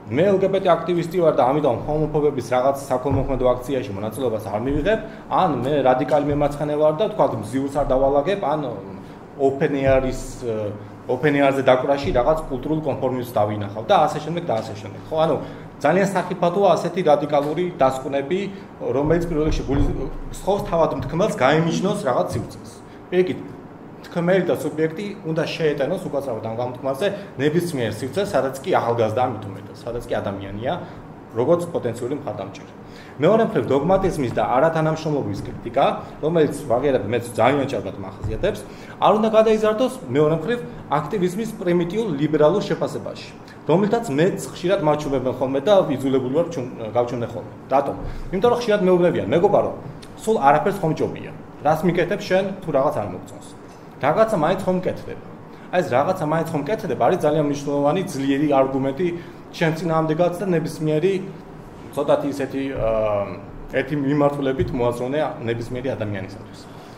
მე ელ გი ბი ტი აქტივისტი ვარ და ამიტომ ჰომოფობების რაღაც საქველმოქმედო აქციაში მონაწილეობას არ მივიღებ, ან მე რადიკალი მემარცხენე ვარ და თქვა მზიურს არ დავალაგებ, ან open air-ის open air-ზე დაკვრაში რაღაც კულტურულ კონფორმიზმს დავინახავ და ასე შემდეგ და ასე შემდეგ. ხო, ანუ ძალიან სახიფათოა ასეთი რადიკალური დასკვნები, რომელიც პირველ რიგში სხავს თავად მთქმელს გაემიჯნოს რაღაც სივრცეს. ეგით თქმელი და სუბიექტი უნდა შეეტანოს უკაცრავად ამ გამთქმაზე ნებისმიერ სივრცეს, სადაც კი ახალგაზრდა მით უმეტეს, სადაც კი ადამიანია, როგორც პოტენციური მხარდამჭერი. მეორე მხრივ დოგმატიზმის და არათანამშრომლობის კრიტიკა, რომელიც ვაღიარებ მეც ძალიან ჭარბად მახასიათებს, არ უნდა გადაიზარდოს მეორე მხრივ აქტივიზმის პრიმიტიულ ლიბერალურ შეფასებაში, რომელთაც მეც ხშირად მაჩვენებენ ხოლმე და ვიძულებული ვარ გავჩვენე ხოლმე. რატომ? იმიტომ რომ ხშირად მეუბნებიან, მეგობარო, სულ არაფერს ხომ ჯობია. რას მიკეთებ შენ თუ რაღაც არ მოგწონს? რაღაცა მაინც ხომ მკეთდება. აი ეს რაღაცა მაინც ხომ მკეთდება არის ძალიან მნიშვნელოვანი ძლიერი არგუმენტი შენ წინააღმდეგაც და ნებისმიერი ცოტათი ისეთი ერთი მიმართულებით მოაზროვნე ნებისმიერი ადამიანისათვის.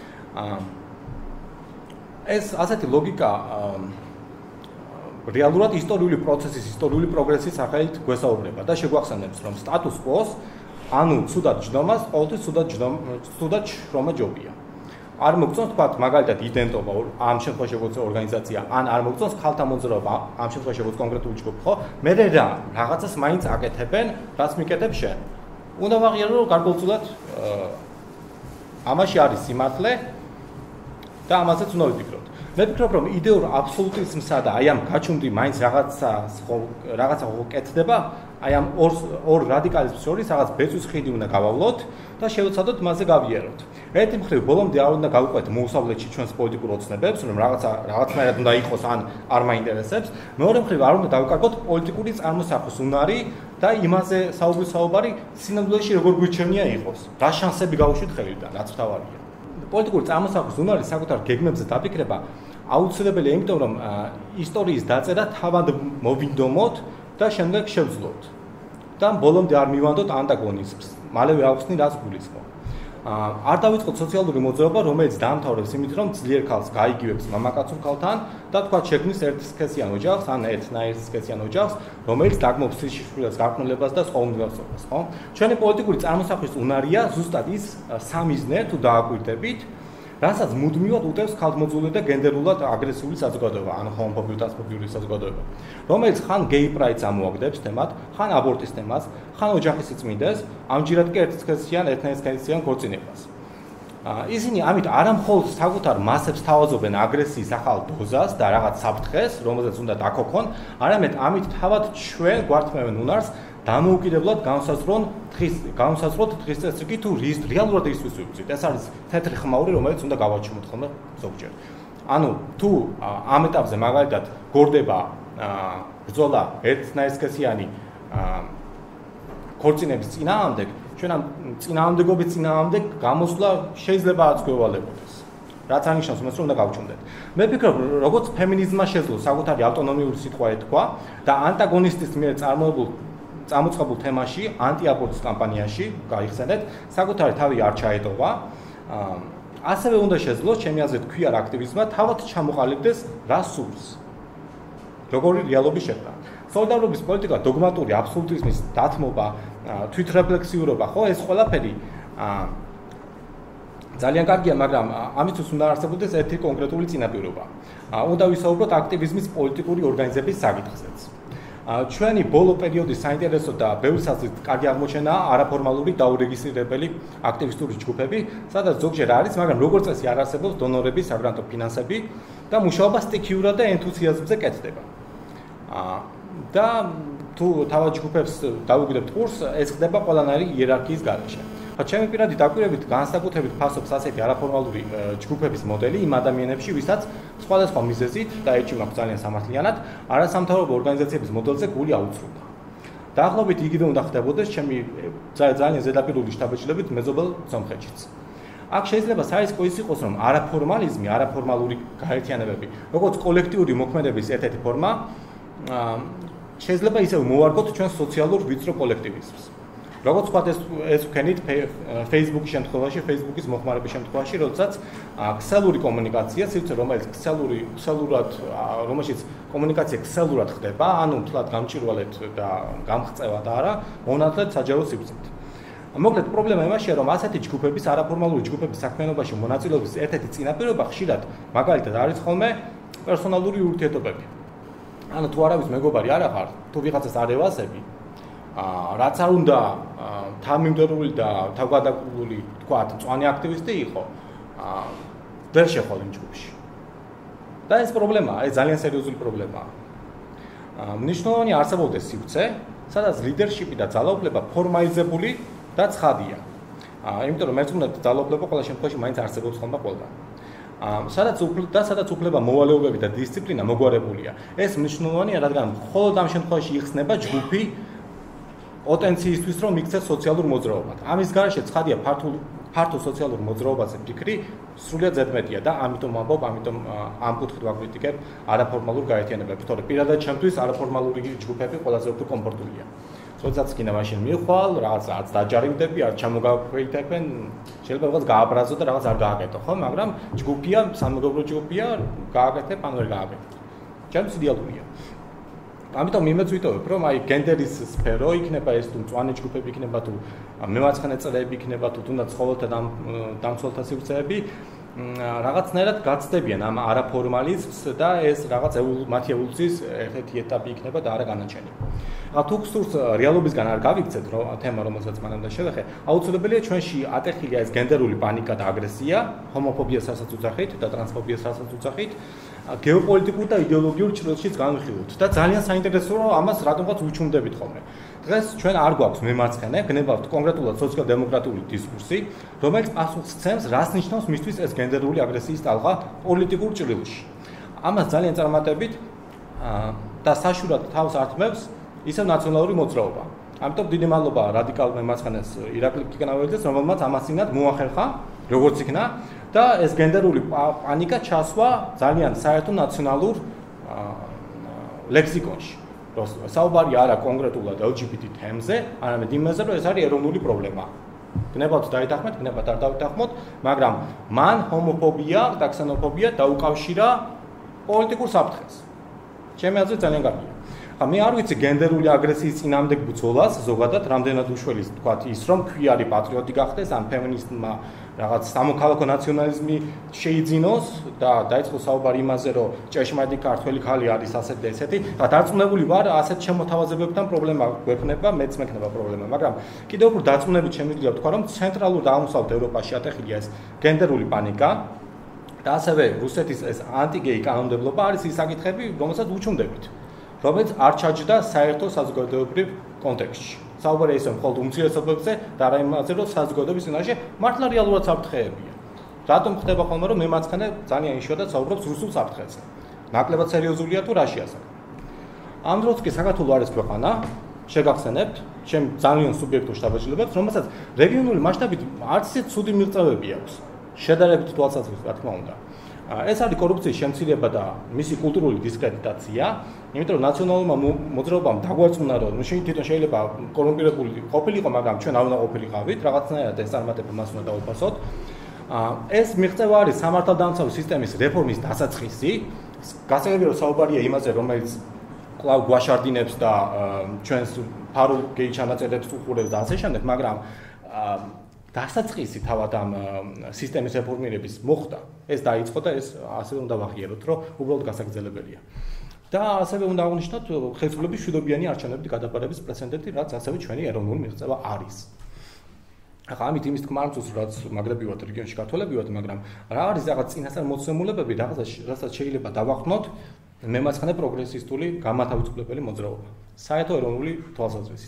ეს ასეთი ლოგიკა რეალურად ისტორიული პროცესის, ისტორიული პროგრესის სახელით გვესაუბრება და შეგვახსენებს, რომ სტატუს კვოს, ანუ ცუდად ჯდომას, ყოველთვის ცუდად ჯდომა, ცუდად შრომა ჯობია. არ მოგწონს თქვა მაგალითად იდენტობა ამ შემთხვევაში შეგვიძლია ორგანიზაცია, ან არ მოგწონს ქალთა მოძრაობა, ამ შემთხვევაში შეგვიძლია კონკრეტული ჯგუფი, ხო? მე რა, რაღაცას მაინც აკეთებენ, რაც მიკეთებ შენ. უნდა ვაღიარო, რომ გარკვეულწილად ამაში არის სიმართლე და ამაზეც უნდა ვიფიქროთ. მე ვფიქრობ, რომ იდეურ აბსოლუტიზმსა და აი ამ გაჩუმდი მაინც რაღაცა რაღაცა უკეთდება, აი ამ ორ ორ რადიკალიზმს შორის რაღაც ბეწვის ხიდი უნდა გავავლოთ და შევეცადოთ მასზე გავიაროთ. ერთი მხრივ ბოლომდე არ უნდა გავუყვეთ მოუსავლეთში ჩვენს პოლიტიკურ ოცნებებს, რომ რაღაცა რაღაცნაირად უნდა იყოს ან არ მაინტერესებს. მეორე მხრივ არ უნდა დავკარგოთ პოლიტიკური წარმოსახვის უნარი და იმაზე საუბრის საუბარი სინამდვილეში როგორ გვირჩევნია იყოს. რა შანსები გავუშვით ხელიდან, რაც მთავარია. პოლიტიკური წარმოსახვის უნარი საკუთარ გეგმებზე დაფიქრება აუცილებელია, იმიტომ რომ ისტორიის დაწერა თავად მოვინდომოთ და შემდეგ შევძლოთ. და ბოლომდე არ მივანდოთ ანტაგონიზმს. მალევე ავხსნი რას გულისხმობ. არ დავიწყოთ სოციალური მოძრაობა, რომელიც დაამთავრებს იმით, რომ ძლიერ ქალს გაიგივებს მამაკაცურ ქალთან და თქვა შექმნის ერთსქესიან ოჯახს, ან ერთნაირსქესიან ოჯახს, რომელიც დაგმობს სიშიშვილის გარყვნილებას და სხვა უნივერსალობას, ხო? ჩვენი პოლიტიკური წარმოსახვის უნარია ზუსტად ის სამიზნე თუ დააკვირდებით, რასაც მუდმივად უტევს ქალთმოძღვრული და გენდერულად აგრესიული საზოგადოება, ან ჰომოფობიური ტრანსფობიური საზოგადოება, რომელიც ხან გეი პრაიდს ამოაგდებს თემად, ხან აბორტის თემას, ხან ოჯახის სიწმინდეს, ამჯერად კი ერთსქესიან, ერთნაირსქესიან ქორწინებას. ისინი ამით არამხოლოდ საკუთარ მასებს თავაზობენ აგრესიის ახალ დოზას და რაღაც საფრთხეს, რომელზეც უნდა დაქოქონ, არამედ ამით თავად ჩვენ გვართმევენ უნარს დამოუკიდებლად განსაზღვრონ დღის განსაზღვროთ დღის წესრიგი თუ რის რეალურად ის ვისვიძით. ეს არის თეთრი ხმაური, რომელიც უნდა გავაჩუმოთ ხოლმე ზოგჯერ. ანუ თუ ამ ეტაპზე მაგალითად გორდება ბრძოლა ერთნაირსქესიანი ქორწინების წინააღმდეგ, ჩვენ ამ წინააღმდეგობის წინააღმდეგ გამოსვლა შეიძლება არც გვევალებოდეს. რაც ანიშნავს იმას, რომ უნდა გავჩუმდეთ. მე ვფიქრობ, როგორც ფემინიზმმა შეძლო საკუთარი ავტონომიური სიტყვა ეთქვა და ანტაგონისტის მიერ წარმოებულ წამოწყებულ თემაში, ანტიაბორტის კამპანიაში, გაიხსენეთ, საკუთარი თავი არ ჩაეტოვა. ასევე უნდა შეძლოს, ჩემი აზრით, ქვიარ აქტივიზმმა თავად ჩამოყალიბდეს რა სურს. როგორი რეალობის შექმნა. სოლიდარობის პოლიტიკა, დოგმატური აბსოლუტიზმის დათმობა, თვითრეფლექსიურობა, ხო, ეს ყველაფერი ძალიან კარგია, მაგრამ ამისთვის უნდა არსებობდეს ერთი კონკრეტული წინაპირობა. უნდა ვისაუბროთ აქტივიზმის პოლიტიკური ორგანიზების საკითხზეც. ჩვენი ბოლო პერიოდის საინტერესო და ბევრი საზრით კარგი აღმოჩენაა არაფორმალური დაურეგისტრირებელი აქტივისტური ჯგუფები, სადაც ზოგჯერ არის, მაგრამ როგორც წესი არ არსებობს დონორები, საგრანტო ფინანსები და მუშაობა სტიქიურად და ენთუზიაზმზე კეთდება. და თუ თავად ჯგუფებს დავუკვირდებთ ყურს, ეს ხდება ყველანაირი იერარქიის გარეშე. ჩემი პირადი დაკვირვებით განსაკუთრებით ფასობს ასეთი არაფორმალური ჯგუფების მოდელი იმ ადამიანებში, ვისაც სხვადასხვა მიზეზით და ეჭვი მაქვს ძალიან სამართლიანად, არასამთავრობო ორგანიზაციების მოდელზე გული აუცრუდა. დაახლოებით იგივე უნდა ხდებოდეს ჩემი ძალიან ზედაპირული შთაბეჭდილებით მეზობელ სომხეთშიც. აქ შეიძლება საისკო ის იყოს, რომ არაფორმალიზმი, არაფორმალური გაერთიანებები, როგორც კოლექტიური მოქმედების ერთ-ერთი ფორმა, შეიძლება ისევ მოვარგოთ ჩვენ სოციალურ ვიწრო კოლექტივიზმს. როგორც ვთქვათ, ეს ეს ვქენით Facebook-ის შემთხვევაში, Facebook-ის მოხმარების შემთხვევაში, როდესაც ქსელური კომუნიკაცია, სივრცე, რომელიც ქსელური, ქსელურად, რომელშიც კომუნიკაცია ქსელურად ხდება, ანუ თლად გამჭირვალედ და გამღწევად და არა, მონათლეთ საჯარო სივრცით. მოკლედ, პრობლემა იმაშია, რომ ასეთი ჯგუფების, არაფორმალური ჯგუფების საქმიანობაში მონაწილეობის ერთ-ერთი წინაპირობა ხშირად, მაგალითად, არის ხოლმე პერსონალური ურთიერთობები. ანუ თუ არავის მეგობარი არ ახარ, თუ ვიღაცას არ ევასები, რაც არ უნდა თავმიმდევრული და თავგადაკრული, თქვათ, მწვანე აქტივისტი იყო, ვერ შეხვალ იმ ჯგუფში. და ეს პრობლემაა, ეს ძალიან სერიოზული პრობლემაა. მნიშვნელოვანი არსებობდეს სივრცე, სადაც ლიდერშიპი და ძალაუფლება ფორმალიზებული და ცხადია. იმიტომ რომ ერთმანეთ ძალაუფლება ყველა შემთხვევაში მაინც არსებობს ხოლმე ყველგან. სადაც და სადაც უფლება მოვალეობები და დისციპლინა მოგვარებულია. ეს მნიშვნელოვანია, რადგან მხოლოდ ამ შემთხვევაში იხსნება ჯგუფი პოტენციისთვის, რომ იქცეს სოციალურ მოძრაობად. ამის გარეშე ცხადია ფართო ფართო სოციალურ მოძრაობაზე ფიქრი სრულიად ზედმეტია და ამიტომ ვამბობ, ამიტომ ამ კუთხით ვაკრიტიკებ არაფორმალურ გაერთიანებებს. თორე პირადად ჩემთვის არაფორმალური ჯგუფები ყველაზე უფრო კომფორტულია. როდესაც კიდე მაშინ მიხვალ, რაღაც არც დაჯარიმდები, არც ჩამოგაქვეითებენ, შეიძლება რაღაც გააბრაზო და რაღაც არ გააკეთო, ხო? მაგრამ ჯგუფია, სამეგობრო ჯგუფია, გააკეთებ, ან ვერ გააკეთებ. ჩემთვის იდეალურია. ამიტომ იმედს ვიტოვებ, რომ აი გენდერის სფერო იქნება ეს თუ მწვანე ჯგუფები იქნება თუ მემარცხენე წრეები იქნება თუ თუნდაც ცხოველთა დამცველთა სივრცეები რაღაცნაირად გაცდებიან ამ არაფორმალიზმს და ეს რაღაც მათი ევოლუციის ერთ-ერთი ეტაპი იქნება და არა განაჩენი. რა თუ გსურს რეალობისგან არ გავიქცეთ რომ თემა რომელსაც მანამდე შევეხე, აუცილებელია ჩვენში ატეხილია ეს გენდერული პანიკა და აგრესია, ჰომოფობიას რასაც უძახით და ტრანსფობიას რასაც უძახით, გეოპოლიტიკურ და იდეოლოგიურ ჭრილშიც განვიხილოთ და ძალიან საინტერესოა რომ ამას რატომღაც უჩუმდებით ხოლმე. დღეს ჩვენ არ გვაქვს მემარცხენე, გნებავთ კონკრეტულად სოციალ-დემოკრატიული დისკურსი, რომელიც პასუხს სცემს, რას ნიშნავს მისთვის ეს გენდერული აგრესიის ტალღა პოლიტიკურ ჭრილში. ამას ძალიან წარმატებით და საშურად თავს ართმევს ისევ ნაციონალური მოძრაობა. ამიტომ დიდი მადლობა რადიკალ მემარცხენეს ირაკლი კიკნაველიძეს, რომელმაც ამასინად მოახერხა, როგორც იქნა და ეს გენდერული პანიკა ჩასვა ძალიან საერთო ნაციონალურ ლექსიკონში. საუბარი არა კონკრეტულად ელ ჯი ბი თი თემზე, არამედ იმაზე, რომ ეს არის ეროვნული პრობლემა. გნებავთ დაითანხმეთ, გნებავთ არ დაითანხმოთ, მაგრამ მან ჰომოფობია და ქსენოფობია დაუკავშირა პოლიტიკურ საფრთხეს. ჩემი აზრით ძალიან კარგია. ხა მე არ ვიცი გენდერული აგრესიის წინამდებ ბრძოლას ზოგადად რამდენად უშველის თქვათ ის რომ ქვიარი პატრიოტი გახდეს ან ფემინისტმა რაღაც სამოქალაქო ნაციონალიზმი შეიძინოს და დაიწყოს საუბარი იმაზე რომ ჭეშმარიტი ქართველი ხალი არის ასეთი და ესეთი და დარწმუნებული ვარ ასეთ შემოთავაზებებთან პრობლემა გვექნება მეც მექნება პრობლემა მაგრამ კიდევ უფრო დარწმუნებით შემიძლია ვთქვა რომ ცენტრალურ და აღმოსავლეთ ევროპაში ატეხილია ეს გენდერული პანიკა და ასევე რუსეთის ეს ანტიგეი კანონმდებლობა არის ის საკითხები რომელსაც უჩვენდებით რომელიც არ ჩაჯდა საერთო საზოგადოებრივ კონტექსტში. საუბარია ისე მხოლოდ უმცირესობებზე და არა იმაზე, რომ საზოგადოების წინაშე მართლა რეალურად საფრთხეებია. რატომ ხდება ხოლმე, რომ მემარცხენე ძალიან იშვიათად საუბრობს რუსულ საფრთხეზე? ნაკლებად სერიოზულია თუ რაშიასა? ამ დროს კი საქართველო არის ქვეყანა, შეგახსენებთ, ჩემ ძალიან სუბიექტურ შთაბეჭდილებებს, რომელსაც რეგიონული მასშტაბით არც ისე ცუდი მიღწევები აქვს. შედარებით თვალსაზრისით, რა თქმა უნდა. ეს არის კორუფციის შემცირება და მისი კულტურული დისკრედიტაცია, იმიტომ რომ ნაციონალურმა მოძრაობამ დაგვარწმუნა რომ შენ თვითონ შეიძლება კორუმპირებული ყოფილიყო, მაგრამ ჩვენ არ უნდა ყოფილიყავით, რაღაცნაირად ეს წარმატება მას უნდა დაუფასოთ. ეს მიღწევა არის სამართალდამცავი სისტემის რეფორმის დასაწყისი, გასაგებია რომ საუბარია იმაზე, რომელიც კვლავ გვაშარდინებს და ჩვენს ფარულ გეი ჩანაწერებს უყურებს და ასე შემდეგ, მაგრამ დასაწყისი თავად ამ სისტემის რეფორმირების მოხდა. ეს დაიწყო და ეს ასევე უნდა ვაღიაროთ, რომ უბრალოდ გასაგრძელებელია. და ასევე უნდა აღნიშნოთ ხელისუფლების მშვიდობიანი არჩევნებით გადაბარების პრეცედენტი, რაც ასევე ჩვენი ეროვნული მიღწევა არის. ახლა ამით იმის თქმა არ მწუს, რაც მაგრებივად რეგიონში ქართველებივად, მაგრამ რა არის რაღაც წინასწარ მოცემულობები, რასაც შეიძლება დავახვნოთ მემარცხენე პროგრესისტული გამათავისუფლებელი მოძრაობა. საერთო ეროვნული თვალსაზრისით.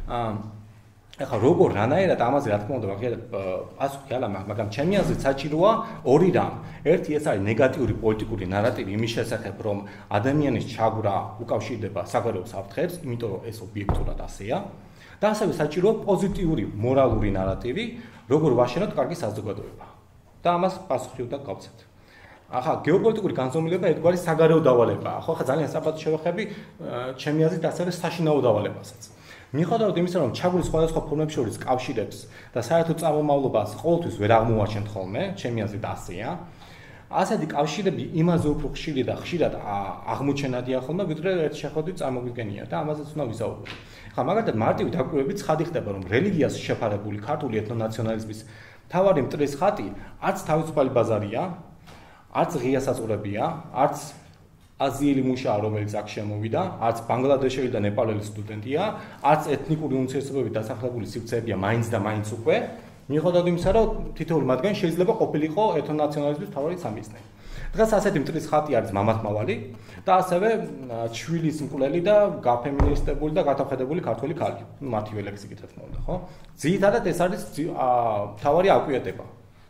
ახლა როგორ რანაირად ამაზე რა თქმა უნდა ვაღიარებ პასუხი არა მაქვს, მაგრამ ჩემი აზრით საჭიროა ორი რამ. ერთი ეს არის ნეგატიური პოლიტიკური ნარატივი იმის შესახებ, რომ ადამიანის ჩაგვრა უკავშირდება საგვარეულო საფრთხეებს, იმიტომ რომ ეს ობიექტურად ასეა. და ასევე საჭიროა პოზიტიური მორალური ნარატივი, როგორ ვაშენოთ კარგი საზოგადოება. და ამას პასუხი უნდა გავცეთ. ახლა გეოპოლიტიკური განზომილება ერთგვარი საგარეო დავალებაა. ხო, ახლა ძალიან სწრაფად შევეხები ჩემი აზრით ასევე საშინაო დავალებასაც. მიუხედავად იმისა, რომ ჩაგვრil სხვადასხვა ფორმებს შორის კავშირებს და საერთო წარმომავლობას ყოველთვის ვერ აღმოვაჩენთ ხოლმე, ჩემი აზრით ასეა. ასეთი კავშირები იმაზე უფრო ხშირი და ხშირად აღმოჩენადია ხოლმე, ვიდრე ერთ შეხედვით წარმოგვიდგენია და ამაზეც უნდა ვისაუბროთ. ხა მაგალითად მარტივი დაკვირვებით ცხადი ხდება, რომ რელიგიას შეფარებული ქართული ეთნონაციონალიზმის მთავარი მტრის ხატი არც თავისუფალი ბაზარია, არც ღია საზღვრებია, არც აზიელი მუშაა, რომელიც აქ შემოვიდა, არც ბანგლადეშელი და ნეპალელი სტუდენტია, არც ეთნიკური უმცირესობებით დასახლებული სივრცეებია მაინც და მაინც უკვე. მიუხედავად იმისა, რომ თითოეული მათგანი შეიძლება ყოფილიყო ეთნონაციონალიზმის მთავარი სამიზნე. დღეს ასეთი მტრის ხატი არის მამათმავალი და ასევე ჩვილის მკვლელი და გაფემინისტებული და გათამხედებული ქართველი ქალი. ნუ მათივე ლექსიკით რა თქმა უნდა, ხო? ძირითადად ეს არის მთავარი აკვიატება.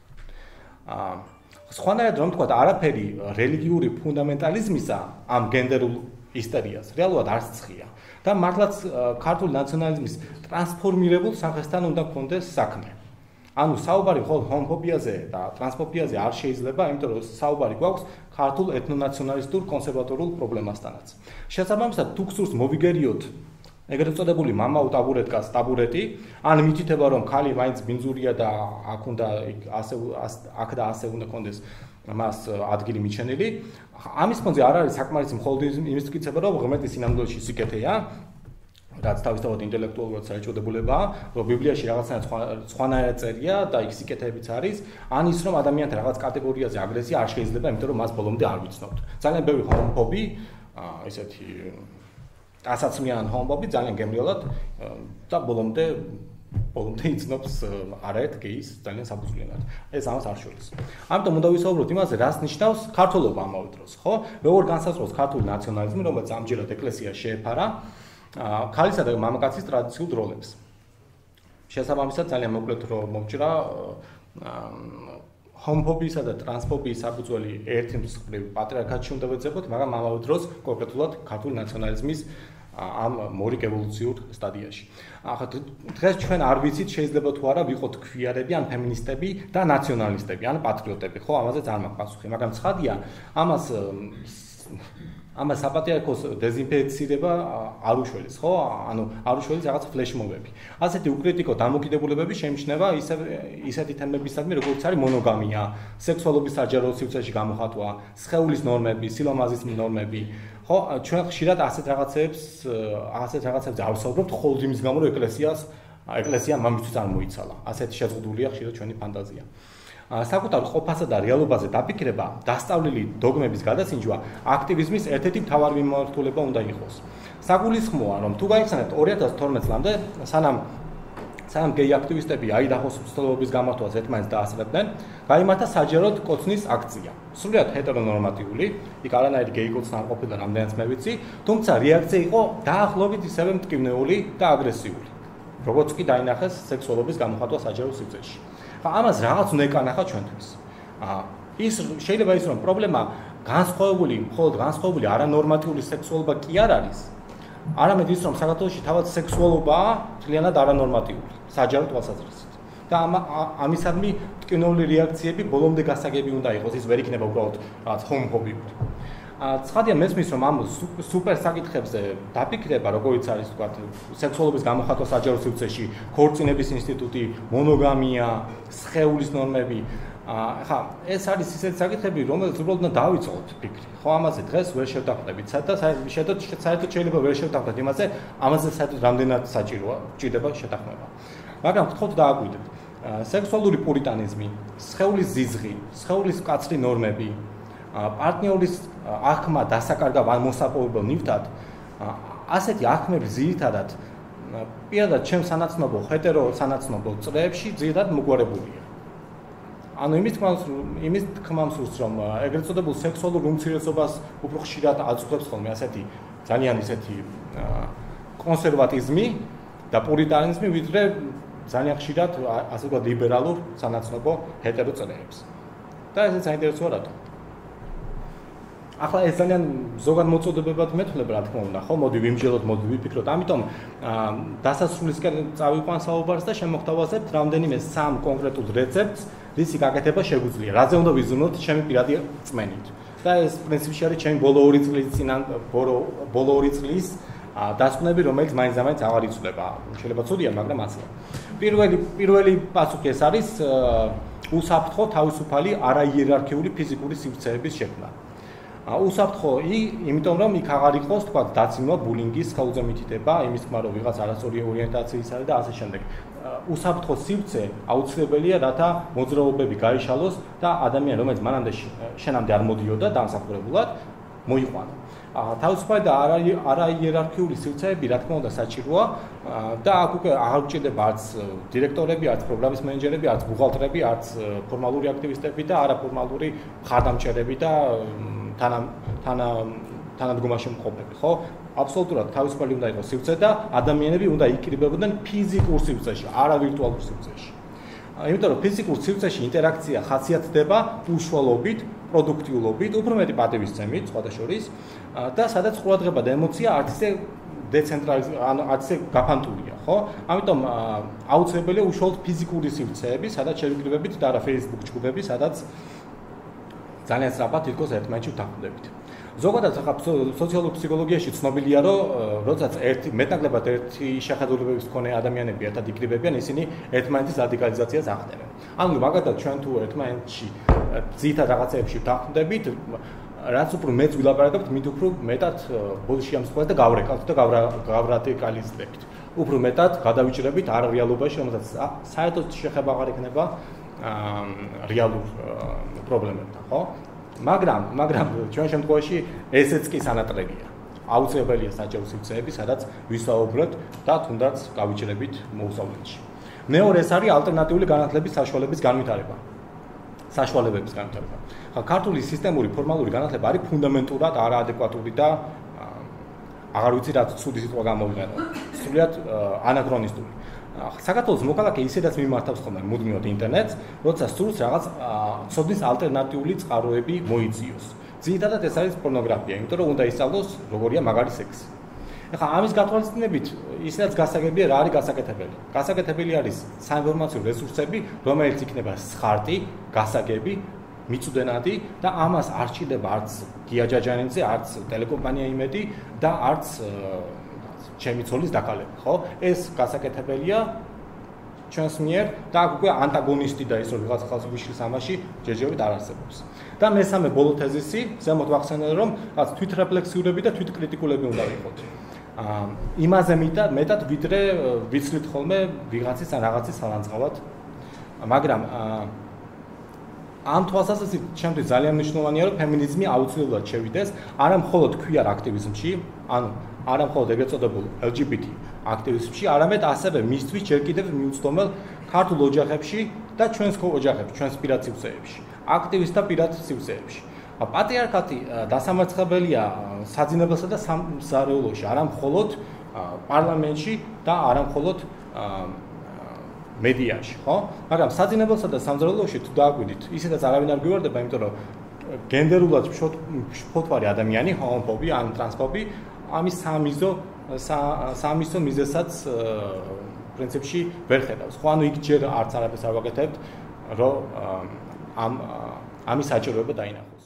აა სხვანაირად რომ თქვა, არაფერი რელიგიური ფუნდამენტალიზმისა ამ გენდერულ ისტორიას რეალურად არ სცხია და მართლაც ქართული ნაციონალიზმის ტრანსფორმირებულ სახესთან უნდა გქონდეს საქმე. ანუ საუბარი მხოლოდ ჰომოფობიაზე და ტრანსფობიაზე არ შეიძლება, იმიტომ რომ საუბარი გვაქვს ქართულ ეთნონაციონალისტურ კონსერვატორულ პრობლემასთანაც. შესაბამისად, თუ გსურს მოვიგერიოთ ეგრეთ წოდებული მამაო ტაბურეტკას ტაბურეტი, ან მითითება რომ ქალი მაინც ბინძურია და აქ უნდა ასე აქ და ასე უნდა კონდეს მას ადგილი მიჩენილი, ამის ფონზე არ არის საკმარისი მხოლოდ იმის თქმება, რომ ღმერთის სინამდვილეში სიკეთეა, რაც თავისთავად ინტელექტუალურად საერთოდებულებაა, რომ ბიბლიაში რაღაცნაირად სხვანაირად წერია და იქ სიკეთეებიც არის, ან ის რომ ადამიანთა რაღაც კატეგორიაზე აგრესია არ შეიძლება, იმიტომ რომ მას ბოლომდე არ ვიცნობთ. ძალიან ბევრი ჰომოფობი, ესეთი ასაცმლიანი ჰომოფობი ძალიან გემრიელად და ბოლომდე ბოლომდე იცნობს არაერთ გეის ძალიან საფუძვლიანად. ეს ამას არ შორის. ამიტომ უნდა ვისაუბროთ იმაზე, რას ნიშნავს ქართულობა ამავე დროს, ხო? როგორ განსაზღვრავს ქართული ნაციონალიზმი, რომელიც ამჯერად ეკლესიას შეეფარა ქალისა და მამაკაცის ტრადიციულ როლებს. შესაბამისად, ძალიან მოკლედ რომ მოვჭრა ჰომოფობიისა და ტრანსფობიის საფუძველი ერთი მსხვილი პატრიარქატში უნდა ვეძებოთ, მაგრამ ამავე დროს კონკრეტულად ქართული ნაციონალიზმის ამ მორიგ ევოლუციურ სტადიაში. ახლა დღეს ჩვენ არ ვიცით შეიძლება თუ არა ვიყოთ ქვიარები, ან ფემინისტები და ნაციონალისტები, ან პატრიოტები, ხო, ამაზე არ მაქვს პასუხი, მაგრამ ცხადია, ამას ამას საპატრიარქოს დეზინფექცირება არ უშველის, ხო? ანუ არ უშველის რაღაც ფლეშმობები. ასეთი უკრიტიკო დამოკიდებულებები შეიმჩნევა ისეთი თემებისადმი, როგორც არის მონოგამია, სექსუალობის საჯარო სივრცეში გამოხატვა, სხეულის ნორმები, სილამაზის ნორმები. ხო, ჩვენ ხშირად ასეთ რაღაცებს, ასეთ რაღაცებზე არ ვსაუბრობთ, ხოლმე იმის გამო, რომ ეკლესიას, ეკლესია მამისთვის არ მოიცალა. ასეთი შეზღუდულია ხშირად ჩვენი ფანტაზია. საკუთარ ყოფასა და რეალობაზე დაფიქრება, დასწავლილი დოგმების გადასინჯვა აქტივიზმის ერთ-ერთი მთავარი მიმართულება უნდა იყოს. საგულისხმოა, რომ თუ გაიხსენებთ ორი ათას თორმეტ წლამდე, სანამ სანამ გეი აქტივისტები აიდაჰოს მსვლელობის გამართვას ერთმანეთს დაასწრებდნენ, გაიმართა საჯაროდ კოცნის აქცია. სრულიად ჰეტერონორმატიული, იქ არანაირი გეი კოცნა არ ყოფილა, რამდენიც მე ვიცი, თუმცა რეაქცია იყო დაახლოებით ისევე მტკივნეული და აგრესიული. როგორც კი დაინახეს სექსუალობის გამოხატვა საჯარო სივრცეში. ამას რაღაც უნდა ეკანახა ჩვენთვის. ის შეიძლება ის რომ პრობლემა განსხვავებული, მხოლოდ განსხვავებული არანორმატიული სექსუალობა კი არ არის. არამედ ის რომ საქართველოში თავად სექსუალობაა ძალიანად არანორმატიული, საჯარო თვალსაზრისით. და ამისადმი მტკივნეული რეაქციები ბოლომდე გასაგები უნდა იყოს, ის ვერ იქნება უბრალოდ რაღაც ჰომოფობიური. ცხადია მესმის რომ ამ სუპერ საკითხებზე დაფიქრება, როგორიც არის თქვა სექსუალობის გამოხატვა საჯარო სივრცეში, ქორწინების ინსტიტუტი, მონოგამია, სხეულის ნორმები. ხა, ეს არის ისეთი საკითხები, რომელზეც უბრალოდ უნდა დავიწყოთ ფიქრი. ხო, ამაზე დღეს ვერ შევდახვდებით, და საერთოდ საერთოდ შეიძლება ვერ შევდახვდეთ იმაზე, ამაზე საერთოდ რამდენად საჭიროა, ჭირდება შეთანხმება. მაგრამ გთხოვთ დააკვირდეთ. სექსუალური პურიტანიზმი, სხეულის ზიზღი, სხეულის მკაცრი ნორმები, პარტნიორის აღქმა დასაკარგავ ან მოსაპოვებელ ნივთად, ასეთი აღქმები ძირითადად პირადად ჩემ სანაცნობო, ჰეტერო სანაცნობო წრეებში ძირითადად მოგვარებულია. ანუ იმის თქმას, იმის თქმას უსწრებს, რომ ეგრეთ წოდებულ სექსუალურ უმცირესობას უფრო ხშირად აწუხებს ხოლმე ასეთი ძალიან ისეთი კონსერვატიზმი და პურიტანიზმი, ვიდრე ძალიან ხშირად ასე ვთქვათ ლიბერალურ სანაცნობო ჰეტერო წრეებს. და ესეც საინტერესოა რატომ? ახლა ეს ძალიან ზოგად მოწოდებებად მეთვლება, რა თქმა უნდა, ხო, მოდი ვიმჯელოთ, მოდი ვიფიქროთ. ამიტომ დასასრულისკენ წავიყვან საუბარს და შემოგთავაზებთ რამდენიმე სამ კონკრეტულ რეცეპტს, რისი გაკეთება შეგვიძლია. რაზე უნდა ვიზრუნოთ ჩემი პირადი წმენით. და ეს პრინციპში არის ჩემი ბოლო ორი წლის წინა ბოლო ორი წლის დასკვნები, რომელიც მაინც-მაინც აღარ იცვლება. შეიძლება ცუდია, მაგრამ ასეა. პირველი პირველი პასუხი ეს არის უსაფრთხო თავისუფალი არაიერარქიული ფიზიკური სივრცეების შექმნა. უსაფრთხო, იმიტომ რომ იქ აღარ იყოს, თქვა, დაცინვა, ბულინგის გაუზომითება, იმის თქმა, რომ ვიღაც არასწორი ორიენტაციის არის და ასე შემდეგ. უსაფრთხო სივრცე აუცილებელია, რათა მოძრაობები გაიშალოს და ადამიანი, რომელიც მანამდე შენამდე არ მოდიოდა დამსახურებულად, მოიყვანა. თავისუფალი და არაიერარქიული სივრცეები, რა თქმა უნდა, საჭიროა და აქ უკვე აღარ გჭირდება არც დირექტორები, არც პროგრამის მენეჯერები, არც ბუღალტრები, არც ფორმალური აქტივისტები და არაფორმალური მხარდამჭერები და თანა თანა თანადგომაში მყოფები, ხო? აბსოლუტურად თავისუფალი უნდა იყოს სივრცე და ადამიანები უნდა იკრიბებოდნენ ფიზიკურ სივრცეში, არა ვირტუალურ სივრცეში. იმიტომ რომ ფიზიკურ სივრცეში ინტერაქცია ხასიათდება უშუალობით, პროდუქტიულობით, უფრო მეტი პატივისცემით, სხვათა შორის და სადაც ყურადღება და ემოცია არც ისე დეცენტრალიზ ანუ არც ისე გაფანტულია, ხო? ამიტომ აუცილებელია უშუალოდ ფიზიკური სივრცეები, სადაც შევიკრიბებით და არა Facebook ჯგუფები, სადაც ძალიან სწრაფად თითქოს ერთმანეთში ვთანხმდებით. ზოგადად ახლა სოციალურ ფსიქოლოგიაში ცნობილია, რომ როდესაც ერთი მეტნაკლებად ერთი შეხედულებების მქონე ადამიანები ერთად იკრიბებიან, ისინი ერთმანეთის რადიკალიზაციას ახდენენ. ანუ მაგალითად ჩვენ თუ ერთმანეთში ძირითად რაღაცეებში ვთანხმდებით, რაც უფრო მეც ვილაპარაკებთ, მით უფრო მეტად ბოლოში ამსხვავებთ და გავრეკავთ და გავრადიკალიზდებით. უფრო მეტად გადავიჭრებით არ რეალობაში, რომელსაც საერთოდ შეხება აღარ ექნება რეალურ პრობლემებთან, ხო? მაგრამ, მაგრამ ჩვენ შემთხვევაში ესეც კი სანატრებია. აუცილებელია საჯარო სივრცეები, სადაც ვისაუბროთ და თუნდაც გავიჭრებით მოუსწავლეთში. მეორე ეს არის ალტერნატიული განათლების საშუალების განვითარება. საშუალებების განვითარება. ხა ქართული სისტემური ფორმალური განათლება არის ფუნდამენტურად არაადეკვატური და აღარ ვიცი რა ცუდი სიტყვა გამოვიყენო. სრულიად ანაქრონისტული. საქართველოს მოქალაქე ისედაც მიმართავს ხოლმე მუდმივად ინტერნეტს, როდესაც სურს რაღაც ცოდნის ალტერნატიული წყაროები მოიძიოს. ძირითადად ეს არის პორნოგრაფია, იმიტომ რომ უნდა ისწავლოს როგორია მაგარი სექსი. ეხლა ამის გათვალისწინებით ისედაც გასაგებია რა არის გასაკეთებელი. გასაკეთებელი არის საინფორმაციო რესურსები, რომელიც იქნება სხარტი, გასაგები, მიწუდენადი და ამას არ ჭირდება არც გია ჯაჯანიძე, არც ტელეკომპანია იმედი და არც ჩემი ცოლის დაკალება, ხო? ეს გასაკეთებელია ჩვენს მიერ და აქ უკვე ანტაგონისტი და ის რომ ვიღაც ხალხს ვიშლის ამაში ჯერჯერობით არ არსებობს. და მესამე ბოლო თეზისი, ზემოთ ვახსენე რომ რაც თვითრეფლექსიურები და თვითკრიტიკულები უნდა ვიყოთ. აა იმაზე მეტად ვიდრე ვიცლით ხოლმე ვიღაცის ან რაღაცის სალანძღავად. მაგრამ აა ამ თვალსაზრისით ჩემთვის ძალიან მნიშვნელოვანია რომ ფემინიზმი აუცილებლად შევიდეს არა მხოლოდ queer აქტივიზმში, ანუ არა მხოლოდ ეგრეთ წოდებულ L G B T აქტივიზმში, არამედ ასევე მისთვის ჯერ კიდევ მიუწვდომელ ქართულ ოჯახებში და ჩვენს ოჯახებში, ჩვენს პირად სივრცეებში, აქტივისტ და პირად სივრცეებში. პატრიარქატი დასამარცხებელია საძინებელსა და სამზარეულოში, არა მხოლოდ პარლამენტში და არა მხოლოდ მედიაში, ხო? მაგრამ საძინებელსა და სამზარეულოში თუ დააკვირდით, ისედაც არავინ არ გვივარდება, იმიტომ რომ გენდერულად ფოთვარი ადამიანი, ჰომოფობი ან ტრანსფობი ამის სამიზო სამიზო მიზეზსაც პრინციპში ვერ ხედავს. ხო, ანუ იქ ჯერ არც არაფერს არ ვაკეთებთ, რომ ამ ამის საჭიროება დაინახოს.